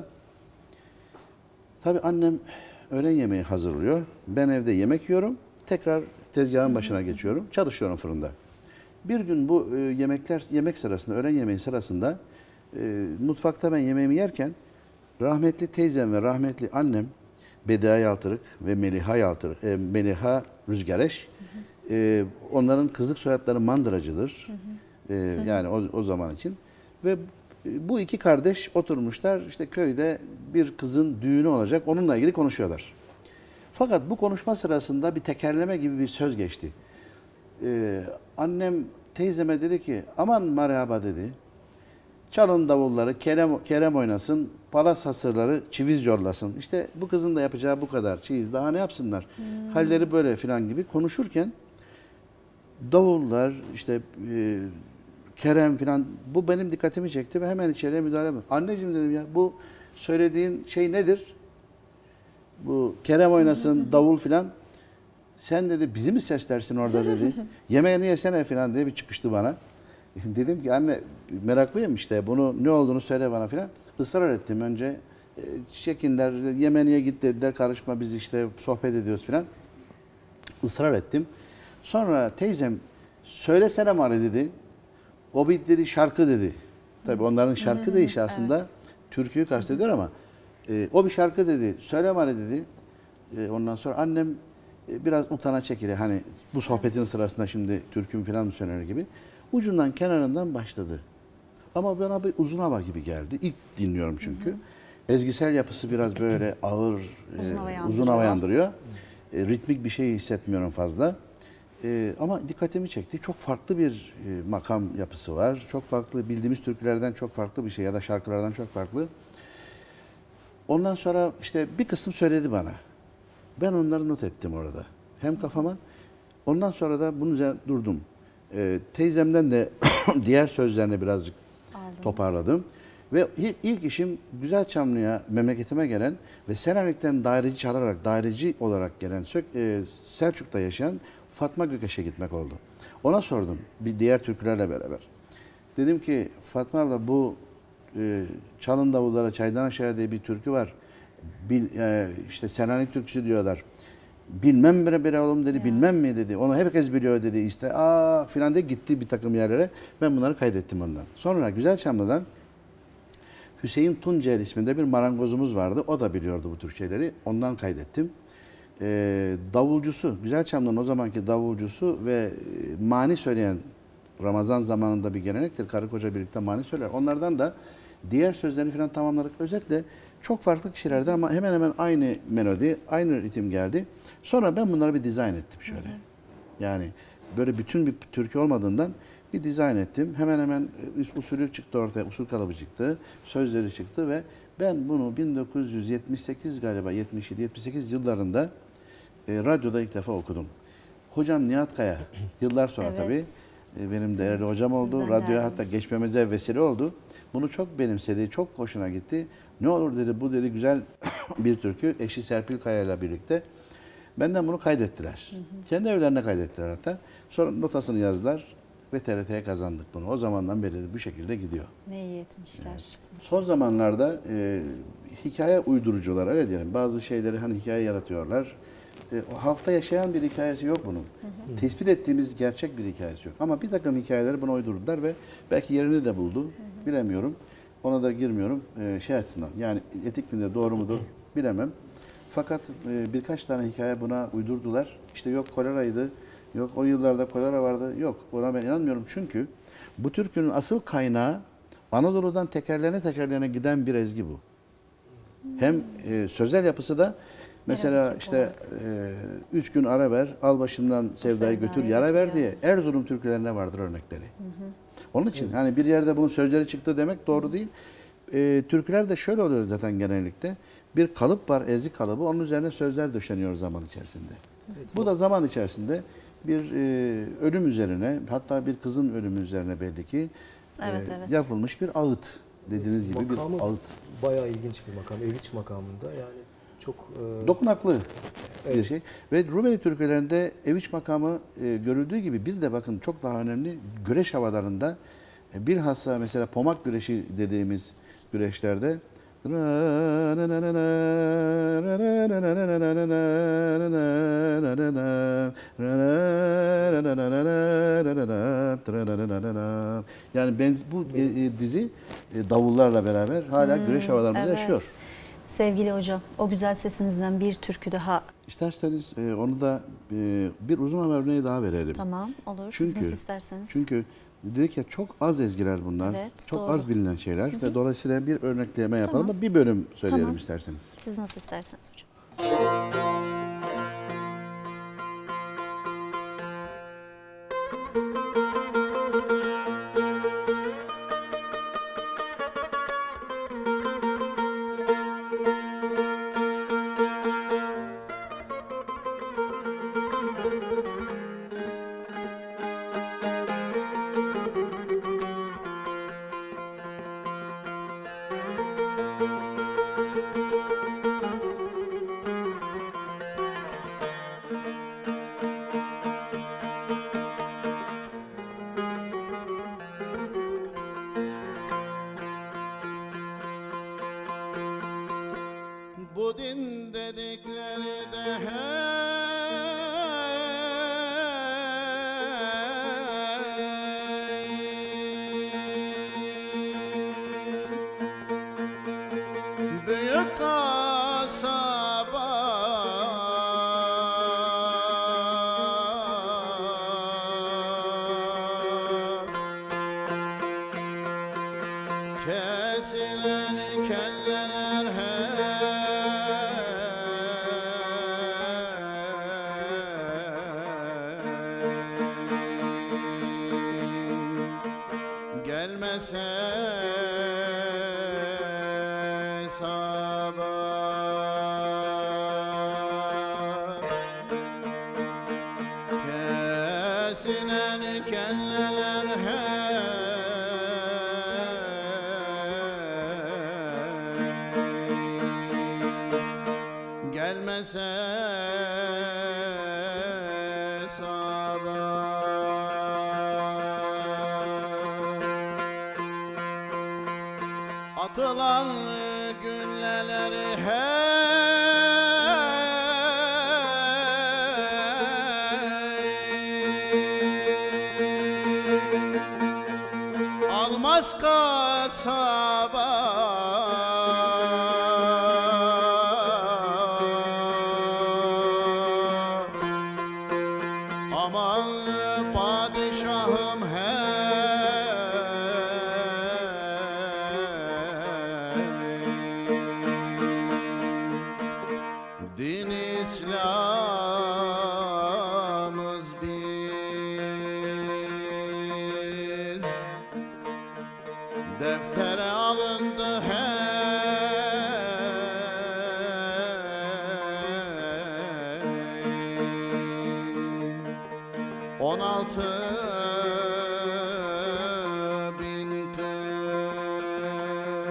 S4: Tabii annem öğlen yemeği hazırlıyor. Ben evde yemek yiyorum. Tekrar tezgahın başına geçiyorum. Çalışıyorum fırında. Bir gün bu e, yemekler yemek sırasında, öğlen yemeği sırasında e, mutfakta ben yemeğimi yerken rahmetli teyzem ve rahmetli annem Bedia Yaltırık ve Meliha Yaltırık, e, Meliha Rüzgareş, hı hı. E, onların kızlık soyadları Mandıracıdır. Hı hı. E, yani o, o zaman için. Ve bu iki kardeş oturmuşlar, işte köyde bir kızın düğünü olacak, onunla ilgili konuşuyorlar. Fakat bu konuşma sırasında bir tekerleme gibi bir söz geçti. Ee, annem teyzeme dedi ki, aman merhaba dedi, çalın davulları, kerem, kerem oynasın, palas hasırları çiviz yollasın. İşte bu kızın da yapacağı bu kadar, çiviz, daha ne yapsınlar, hmm. halleri böyle filan gibi konuşurken davullar, işte e, kerem filan, bu benim dikkatimi çekti ve hemen içeriye müdahale ettim. Anneciğim dedim, ya bu söylediğin şey nedir? Bu kerem oynasın, davul filan. Sen dedi bizi mi seslersin orada dedi. Yemeğini yesene filan diye bir çıkıştı bana. Dedim ki anne meraklıyım işte, bunu ne olduğunu söyle bana filan. Israr ettim önce. E, çekinler, yemeğine git dediler, karışma biz işte sohbet ediyoruz filan. Israr ettim. Sonra teyzem söylesene bana dedi. O bir dedi şarkı dedi. Tabii onların şarkı deyişi aslında evet. türküyü kastediyor ama e, o bir şarkı dedi. Söyle bana dedi. E, ondan sonra annem e, biraz utana çekili. Hani bu sohbetin evet. sırasında şimdi türküm falan mı söylenir gibi. Ucundan kenarından başladı. Ama bana bir uzun hava gibi geldi. İlk dinliyorum çünkü. Hı hı. Ezgisel yapısı biraz böyle ağır, uzun hava yandırıyor. Uzun hava yandırıyor. Evet. E, ritmik bir şey hissetmiyorum fazla. Ee, ama dikkatimi çekti. Çok farklı bir e, makam yapısı var. Çok farklı, bildiğimiz türkülerden çok farklı bir şey ya da şarkılardan çok farklı. Ondan sonra işte bir kısım söyledi bana. Ben onları not ettim orada. Hem kafama. Ondan sonra da bunun üzerine durdum. Ee, teyzemden de diğer sözlerini birazcık Aldınız. toparladım. Ve ilk işim Güzelçamlı'ya, memleketime gelen ve Selanik'ten daireci çalarak, daireci olarak gelen e, Selçuk'ta yaşayan Fatma Gökeş'e gitmek oldu. Ona sordum bir diğer türkülerle beraber. Dedim ki Fatma abla bu e, çalın davullara çaydan aşağı diye bir türkü var. Bil, e, işte Selanik türküsü diyorlar. Bilmem bre bre oğlum dedi, ya. bilmem mi dedi. Onu herkes biliyor dedi işte. Aa filan diye gitti bir takım yerlere. Ben bunları kaydettim ondan. Sonra Güzelçamlı'dan Hüseyin Tuncer isminde bir marangozumuz vardı. O da biliyordu bu tür şeyleri. Ondan kaydettim. Ee, davulcusu, Güzelçamlı'nın o zamanki davulcusu ve e, mani söyleyen, Ramazan zamanında bir gelenektir. Karı koca birlikte mani söyler. Onlardan da diğer sözlerini falan tamamladık. Özetle çok farklı kişilerden ama hemen hemen aynı melodi, aynı ritim geldi. Sonra ben bunları bir dizayn ettim şöyle. Hı hı. Yani böyle bütün bir türkü olmadığından bir dizayn ettim. Hemen hemen usulü çıktı ortaya, usul kalıbı çıktı, sözleri çıktı ve ben bunu bin dokuz yüz yetmiş sekiz galiba yetmiş yedi yetmiş sekiz yıllarında e, radyoda ilk defa okudum. Hocam Nihat Kaya, yıllar sonra evet. tabii e, benim Siz, değerli hocam oldu. Radyoya hatta geçmemize vesile oldu. Bunu çok benimsedi, çok hoşuna gitti. Ne olur dedi, bu dedi güzel bir türkü. Eşi Serpil Kaya ile birlikte. Benden bunu kaydettiler. Hı hı. Kendi evlerine kaydettiler hatta. Sonra notasını yazdılar. ve T R T'ye kazandık bunu. O zamandan beri de bu şekilde gidiyor.
S3: Ne iyi etmişler.
S4: Son zamanlarda e, hikaye uydurucular, öyle diyelim, bazı şeyleri hani hikaye yaratıyorlar. E, o halkta yaşayan bir hikayesi yok bunun. Hı hı. Tespit ettiğimiz gerçek bir hikayesi yok. Ama bir takım hikayeleri buna uydurdular ve belki yerini de buldu. Hı hı. Bilemiyorum. Ona da girmiyorum. E, şey açısından, yani etik midir, doğru mudur bilemem. Fakat e, birkaç tane hikaye buna uydurdular. İşte yok koleraydı, yok o yıllarda kolera vardı. Yok, ona ben inanmıyorum. Çünkü bu türkünün asıl kaynağı Anadolu'dan tekerlene tekerlene giden bir ezgi bu. Hem e, sözel yapısı da mesela
S3: Melodik
S4: işte e, üç gün ara ver, al başımdan sevdayı götür, yara ver diye Erzurum türkülerinde vardır örnekleri. Hı hı. Onun için hani bir yerde bunun sözleri çıktı demek doğru değil. E, türküler de şöyle oluyor zaten genellikle. Bir kalıp var, ezgi kalıbı, onun üzerine sözler döşeniyor zaman içerisinde. Evet, bu da zaman içerisinde bir e, ölüm üzerine, hatta bir kızın ölümü üzerine belli ki
S3: evet,
S4: e,
S3: evet.
S4: yapılmış bir ağıt. Dediğiniz
S1: Evet,
S4: gibi bir ağıt.
S1: Bayağı ilginç bir makam. Eviç makamında yani çok... E,
S4: dokunaklı
S1: evet.
S4: bir şey. Ve Rumeli türkülerinde Eviç makamı e, görüldüğü gibi bir de bakın çok daha önemli güreş havalarında e, bilhassa mesela pomak güreşi dediğimiz güreşlerde yani benz bu e, e, dizi e, davullarla beraber hala hmm, güreş havalarımızda evet. yaşıyor.
S3: Sevgili hocam, o güzel sesinizden bir türkü daha.
S4: İsterseniz e, onu da e, bir uzun hava örneği daha verelim.
S3: Tamam, olur.
S4: Çünkü,
S3: Siz nasıl isterseniz.
S4: Çünkü dedik ya çok az ezgiler bunlar. Evet, çok doğru. Az bilinen şeyler. Hı-hı. Ve dolayısıyla bir örnekleme yapalım tamam. da bir bölüm söyleyelim tamam. isterseniz.
S3: Siz nasıl isterseniz hocam.
S2: Bu din dedikleri de hey, büyük kasaba kesilen kelleler hey, gelmese sabah kesilen kelleler hey, gelmese sabah atılan günleri hey, almaz kasaba aman padişahım hey, din İslam'ız biz deftere alındı hey, on altı bin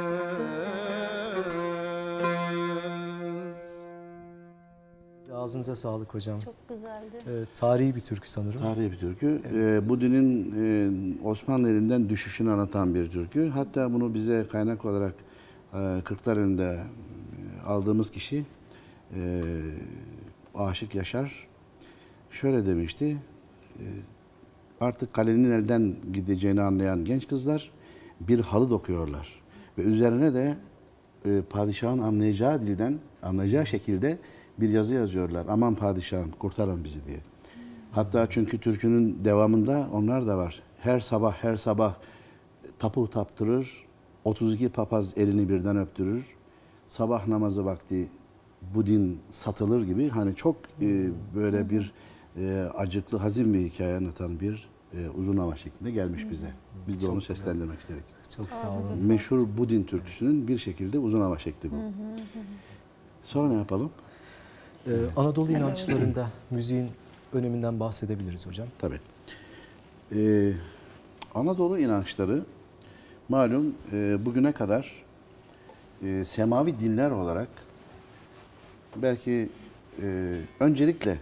S2: kız.
S1: Ağzınıza Ağzınıza sağlık hocam.
S5: Çok güzeldi.
S1: Evet, tarihi bir türkü sanırım.
S4: Tarihi bir türkü.
S1: Evet.
S4: Ee, bu dinin e, Osmanlı elinden düşüşünü anlatan bir türkü. Hatta bunu bize kaynak olarak e, Kırklareli'nde e, aldığımız kişi e, Aşık Yaşar şöyle demişti. E, artık kalenin elden gideceğini anlayan genç kızlar bir halı dokuyorlar. Ve üzerine de e, padişahın anlayacağı dilden, anlayacağı şekilde bir yazı yazıyorlar. Aman padişahım kurtarın bizi diye. Hatta çünkü türkünün devamında onlar da var. Her sabah her sabah tapu taptırır, otuz iki papaz elini birden öptürür. Sabah namazı vakti bu din satılır gibi hani çok e, böyle bir e, acıklı, hazin bir hikaye anlatan bir e, uzun hava şeklinde gelmiş bize. Biz de onu
S1: Çok
S4: seslendirmek istedik.
S1: Çok sağ olun.
S5: Ağzınıza
S4: Meşhur bu din türküsünün bir şekilde uzun hava şekli bu. Sonra ne yapalım?
S1: Ee, Anadolu inançlarında müziğin öneminden bahsedebiliriz hocam.
S4: Tabii. Ee, Anadolu inançları malum e, bugüne kadar e, semavi dinler olarak belki e, öncelikle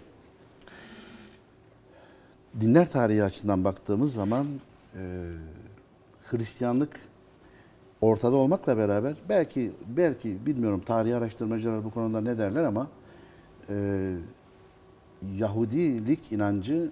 S4: dinler tarihi açısından baktığımız zaman e, Hristiyanlık ortada olmakla beraber belki belki bilmiyorum tarihi araştırmacılar bu konuda ne derler ama e, Yahudilik inancı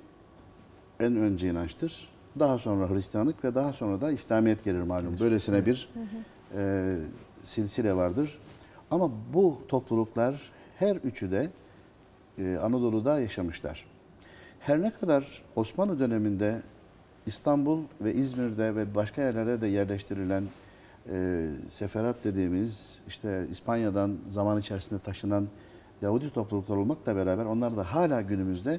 S4: en önce inançtır. Daha sonra Hristiyanlık ve daha sonra da İslamiyet gelir malum. Böylesine bir e, silsile vardır. Ama bu topluluklar her üçü de e, Anadolu'da yaşamışlar. Her ne kadar Osmanlı döneminde İstanbul ve İzmir'de ve başka yerlerde de yerleştirilen e, seferat dediğimiz işte İspanya'dan zaman içerisinde taşınan Yahudi topluluklar olmakla beraber onlar da hala günümüzde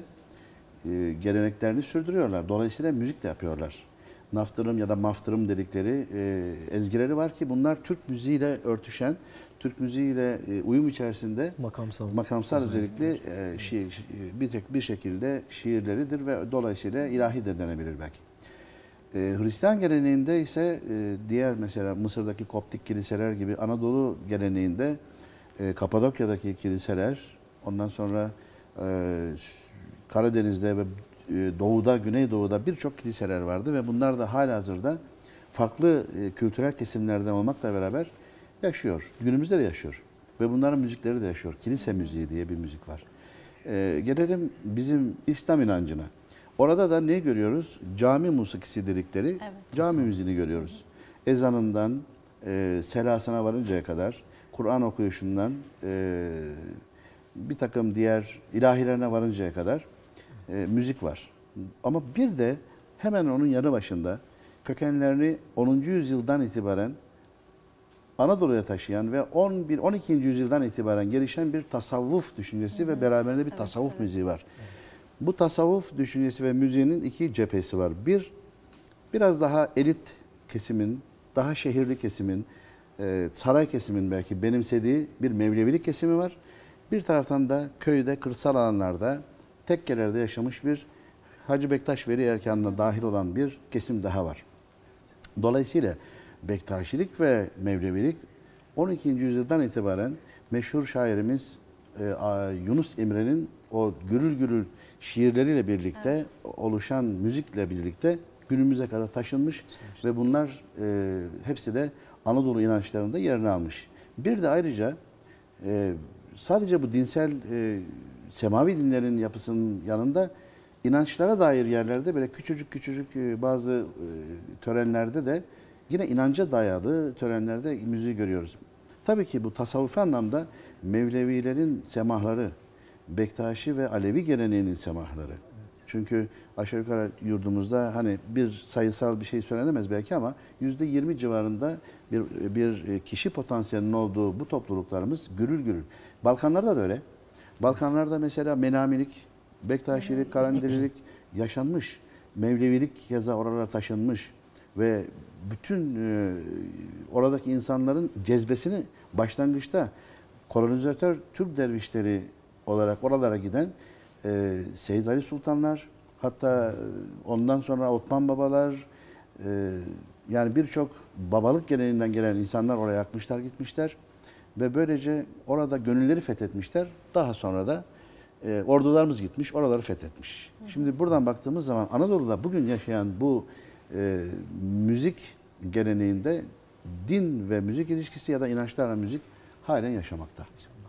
S4: e, geleneklerini sürdürüyorlar. Dolayısıyla müzik de yapıyorlar. Naftırım ya da maftırım dedikleri e, ezgileri var ki bunlar Türk müziğiyle örtüşen, Türk müziğiyle e, uyum içerisinde
S1: Makamsal.
S4: makamsal özellikle e, şi- şi- bir tek bir şekilde şiirleridir ve dolayısıyla ilahi de denebilir belki. E, Hristiyan geleneğinde ise e, diğer mesela Mısır'daki Koptik kiliseler gibi Anadolu geleneğinde e, Kapadokya'daki kiliseler, ondan sonra e, Karadeniz'de ve e, doğuda, güneydoğuda birçok kiliseler vardı ve bunlar da halihazırda farklı e, kültürel kesimlerden olmakla beraber yaşıyor. Günümüzde de yaşıyor. Ve bunların müzikleri de yaşıyor. Kilise müziği diye bir müzik var. E, gelelim bizim İslam inancına. Orada da ne görüyoruz? Cami musikisi dedikleri
S3: Evet.
S4: cami müziğini görüyoruz. Ezanından e, selasına varıncaya kadar, Kur'an okuyuşundan e, bir takım diğer ilahilerine varıncaya kadar e, müzik var. Ama bir de hemen onun yanı başında kökenlerini onuncu yüzyıldan itibaren Anadolu'ya taşıyan ve on bir on ikinci yüzyıldan itibaren gelişen bir tasavvuf düşüncesi ve beraberinde bir
S3: Evet,
S4: tasavvuf
S3: evet.
S4: müziği var. Bu tasavvuf düşüncesi ve müziğinin iki cephesi var. Bir, biraz daha elit kesimin, daha şehirli kesimin, e, saray kesimin belki benimsediği bir Mevlevilik kesimi var. Bir taraftan da köyde, kırsal alanlarda, tekkelerde yaşamış bir Hacı Bektaş Veli erkanına dahil olan bir kesim daha var. Dolayısıyla Bektaşilik ve Mevlevilik on ikinci yüzyıldan itibaren meşhur şairimiz e, a, Yunus Emre'nin o gürül gürül şiirleriyle birlikte
S3: Evet.
S4: oluşan müzikle birlikte günümüze kadar taşınmış ve bunlar e, hepsi de Anadolu inançlarında yerini almış. Bir de ayrıca e, sadece bu dinsel e, semavi dinlerin yapısının yanında inançlara dair yerlerde böyle küçücük küçücük e, bazı e, törenlerde de yine inanca dayalı törenlerde müziği görüyoruz. Tabii ki bu tasavvufi anlamda Mevlevilerin semahları, Bektaşi ve Alevi geleneğinin semahları. Evet. Çünkü aşağı yukarı yurdumuzda hani bir sayısal bir şey söylenemez belki ama yüzde yirmi civarında bir, bir kişi potansiyelinin olduğu bu topluluklarımız gürül gürül. Balkanlarda da öyle. Balkanlarda mesela Menamilik, Bektaşilik, Kandililik yaşanmış. Mevlevilik keza oralara taşınmış ve bütün e, oradaki insanların cezbesini başlangıçta kolonizatör Türk dervişleri olarak oralara giden e, Seyyid Ali Sultanlar, hatta ondan sonra Osman babalar, e, yani birçok babalık geleneğinden gelen insanlar oraya akmışlar gitmişler ve böylece orada gönülleri fethetmişler. Daha sonra da e, ordularımız gitmiş, oraları fethetmiş. Şimdi buradan baktığımız zaman Anadolu'da bugün yaşayan bu e, müzik geleneğinde din ve müzik ilişkisi ya da inançlarla müzik halen yaşamakta.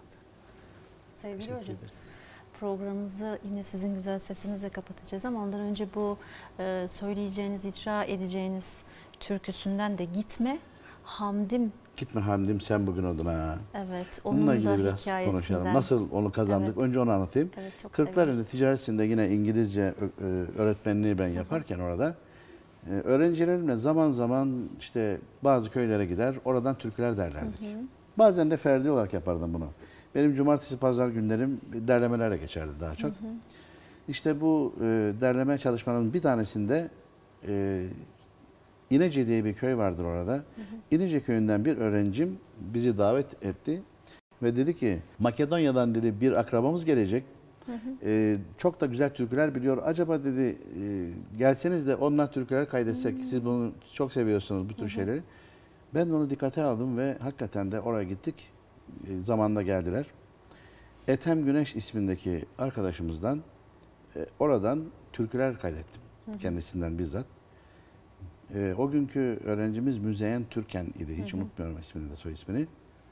S3: Sevgili
S1: Teşekkür
S3: hocam,
S1: ederiz.
S3: programımızı yine sizin güzel sesinizle kapatacağız ama ondan önce bu e, söyleyeceğiniz, icra edeceğiniz türküsünden de Gitme Hamdim,
S4: Gitme Hamdim sen bugün oldun ha.
S3: evet, onun
S4: Bununla
S3: da
S4: ilgili biraz
S3: hikayesinden.
S4: konuşalım. Nasıl onu kazandık?
S3: Evet.
S4: Önce onu anlatayım.
S3: Evet, çok
S4: Kırklareli
S3: severiz.
S4: Ticaretisi'nde yine İngilizce ö- ö- öğretmenliği ben yaparken orada e, öğrencilerimle zaman zaman işte bazı köylere gider, oradan türküler derlerdik. Bazen de ferdi olarak yapardım bunu. Benim cumartesi pazar günlerim derlemelerle geçerdi daha çok. İşte bu e, derleme çalışmalarının bir tanesinde e, İnece diye bir köy vardır orada. Hı hı. İnece köyünden bir öğrencim bizi davet etti ve dedi ki Makedonya'dan dedi bir akrabamız gelecek. Hı hı. E, çok da güzel türküler biliyor. Acaba dedi e, gelseniz de onlar türküler kaydetsek. Hı hı. Siz bunu çok seviyorsunuz bu tür hı hı. şeyleri. Ben de onu dikkate aldım ve hakikaten de oraya gittik. E, zamanında geldiler. Ethem Güneş ismindeki arkadaşımızdan e, oradan türküler kaydettim. Hı hı. Kendisinden bizzat. E, o günkü öğrencimiz Müzeyyen Türken idi. Hiç hı hı. unutmuyorum ismini de soy ismini.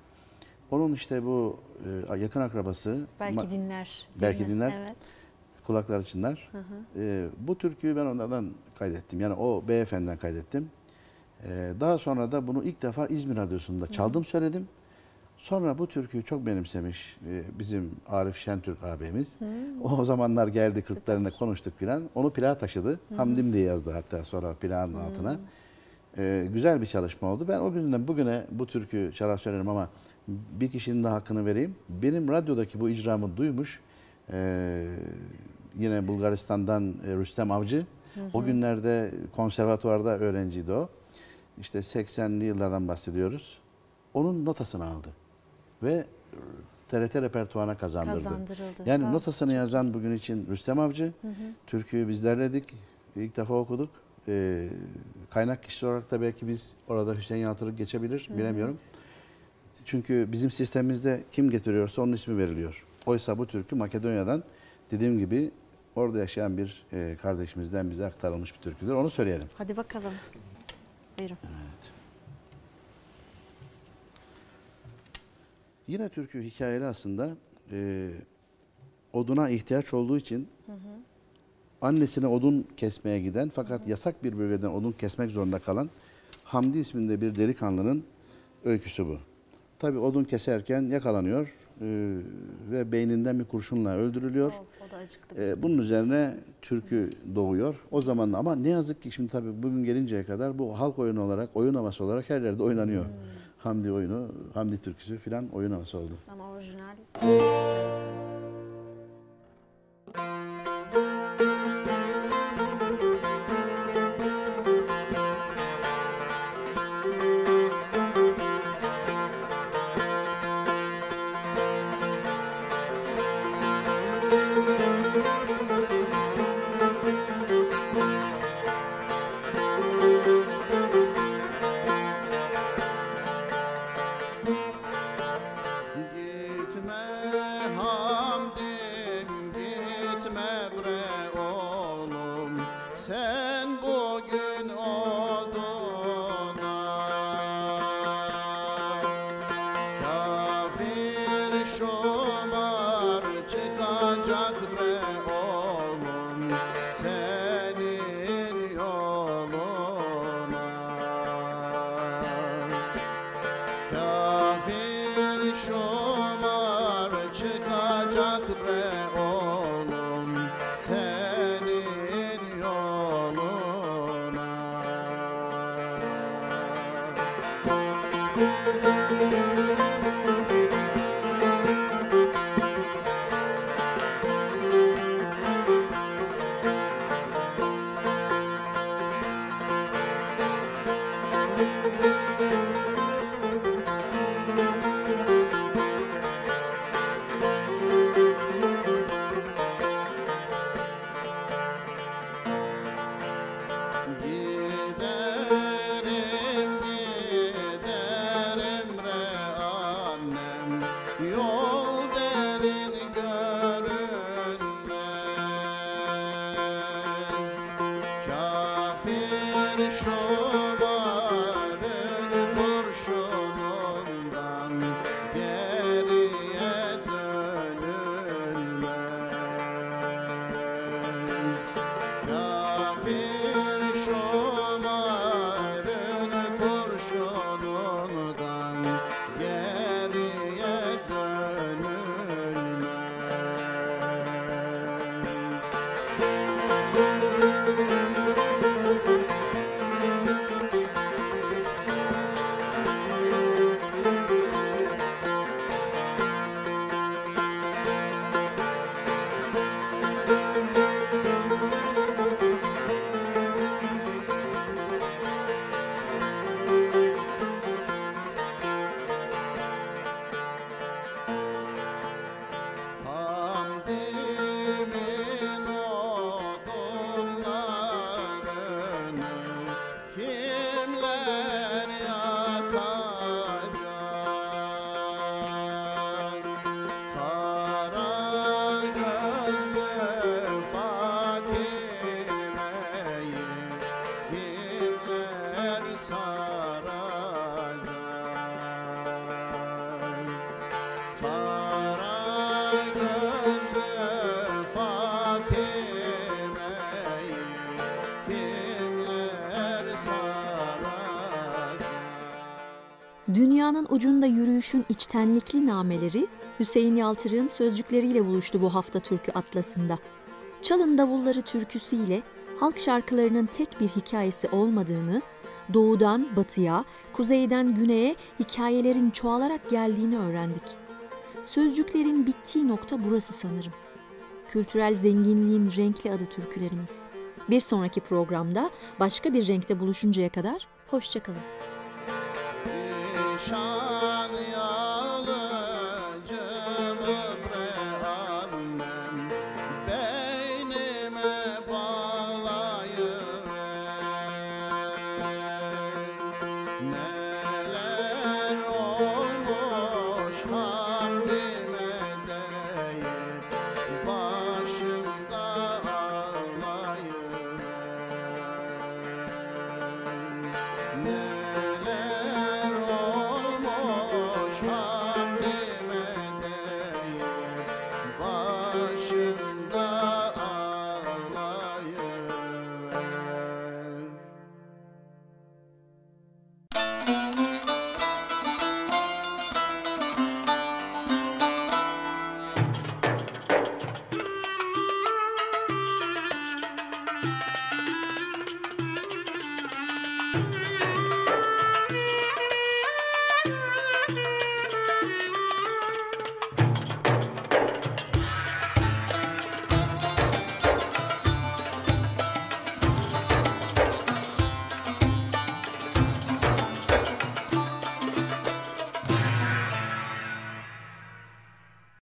S4: Onun işte bu e, yakın akrabası.
S3: Belki dinler.
S4: Belki
S3: dinler.
S4: dinler.
S3: Evet.
S4: Kulakları çınlar. Hı hı. E, bu türküyü ben onlardan kaydettim. Yani o beyefendiden kaydettim. E, daha sonra da bunu ilk defa İzmir Radyosu'nda çaldım, hı hı. söyledim. Sonra bu türküyü çok benimsemiş e, bizim Arif Şentürk ağabeyimiz. Hı. O zamanlar geldi kırklarına konuştuk filan. Onu plağa taşıdı. Hı. Hamdim diye yazdı hatta sonra plağın altına. E, güzel bir çalışma oldu. Ben o günden bugüne bu türkü çalar söylerim ama bir kişinin de hakkını vereyim. Benim radyodaki bu icramı duymuş e, yine Bulgaristan'dan e, Rüstem Avcı. Hı hı. O günlerde konservatuvarda öğrenciydi o. İşte seksenli yıllardan bahsediyoruz. Onun notasını aldı. Ve T R T repertuarına kazandırdı.
S3: Kazandırıldı.
S4: Yani
S3: Ha,
S4: notasını yazan bugün için Rüstem Avcı. Hı hı. Türküyü biz derledik. İlk defa okuduk. Ee, kaynak kişisi olarak da belki biz orada Hüseyin Yaltır'ı geçebilir. Hı hı. Bilemiyorum. Çünkü bizim sistemimizde kim getiriyorsa onun ismi veriliyor. Oysa bu türkü Makedonya'dan dediğim gibi orada yaşayan bir e, kardeşimizden bize aktarılmış bir türküdür. Onu söyleyelim.
S3: Hadi bakalım. Buyurun.
S4: Evet. Yine türkü hikayeli aslında e, oduna ihtiyaç olduğu için hı hı. annesine odun kesmeye giden fakat hı hı. yasak bir bölgeden odun kesmek zorunda kalan Hamdi isminde bir delikanlının öyküsü bu. Tabi odun keserken yakalanıyor e, ve beyninden bir kurşunla öldürülüyor. Of, o da acıktı. E, bunun üzerine türkü doğuyor. O zaman ama ne yazık ki şimdi tabi bugün gelinceye kadar bu halk oyunu olarak, oyun havası olarak her yerde oynanıyor. Hmm. Hamdi oyunu, Hamdi türküsü filan oyun havası oldu.
S3: Ama orijinal.
S2: Şomar çıkacak bre oğlum sen şumarın kurşunundan geriye dönülmez. Kafir şumarın kurşunundan geriye dönülmez. Hamdimin odunlarını kimler yakacak? Kara gözlü Fatime'yi kimler saracak? Kara gözlü Fatime'yi kimler saracak?
S6: Dünyanın ucunda yürüyüşün içtenlikli nameleri Hüseyin Yaltırık'ın sözcükleriyle buluştu bu hafta türkü atlasında. Çalın Davulları türküsüyle halk şarkılarının tek bir hikayesi olmadığını, doğudan batıya, kuzeyden güneye hikayelerin çoğalarak geldiğini öğrendik. Sözcüklerin bittiği nokta burası sanırım. Kültürel zenginliğin renkli adı türkülerimiz. Bir sonraki programda başka bir renkte buluşuncaya kadar hoşça kalın.
S2: Şan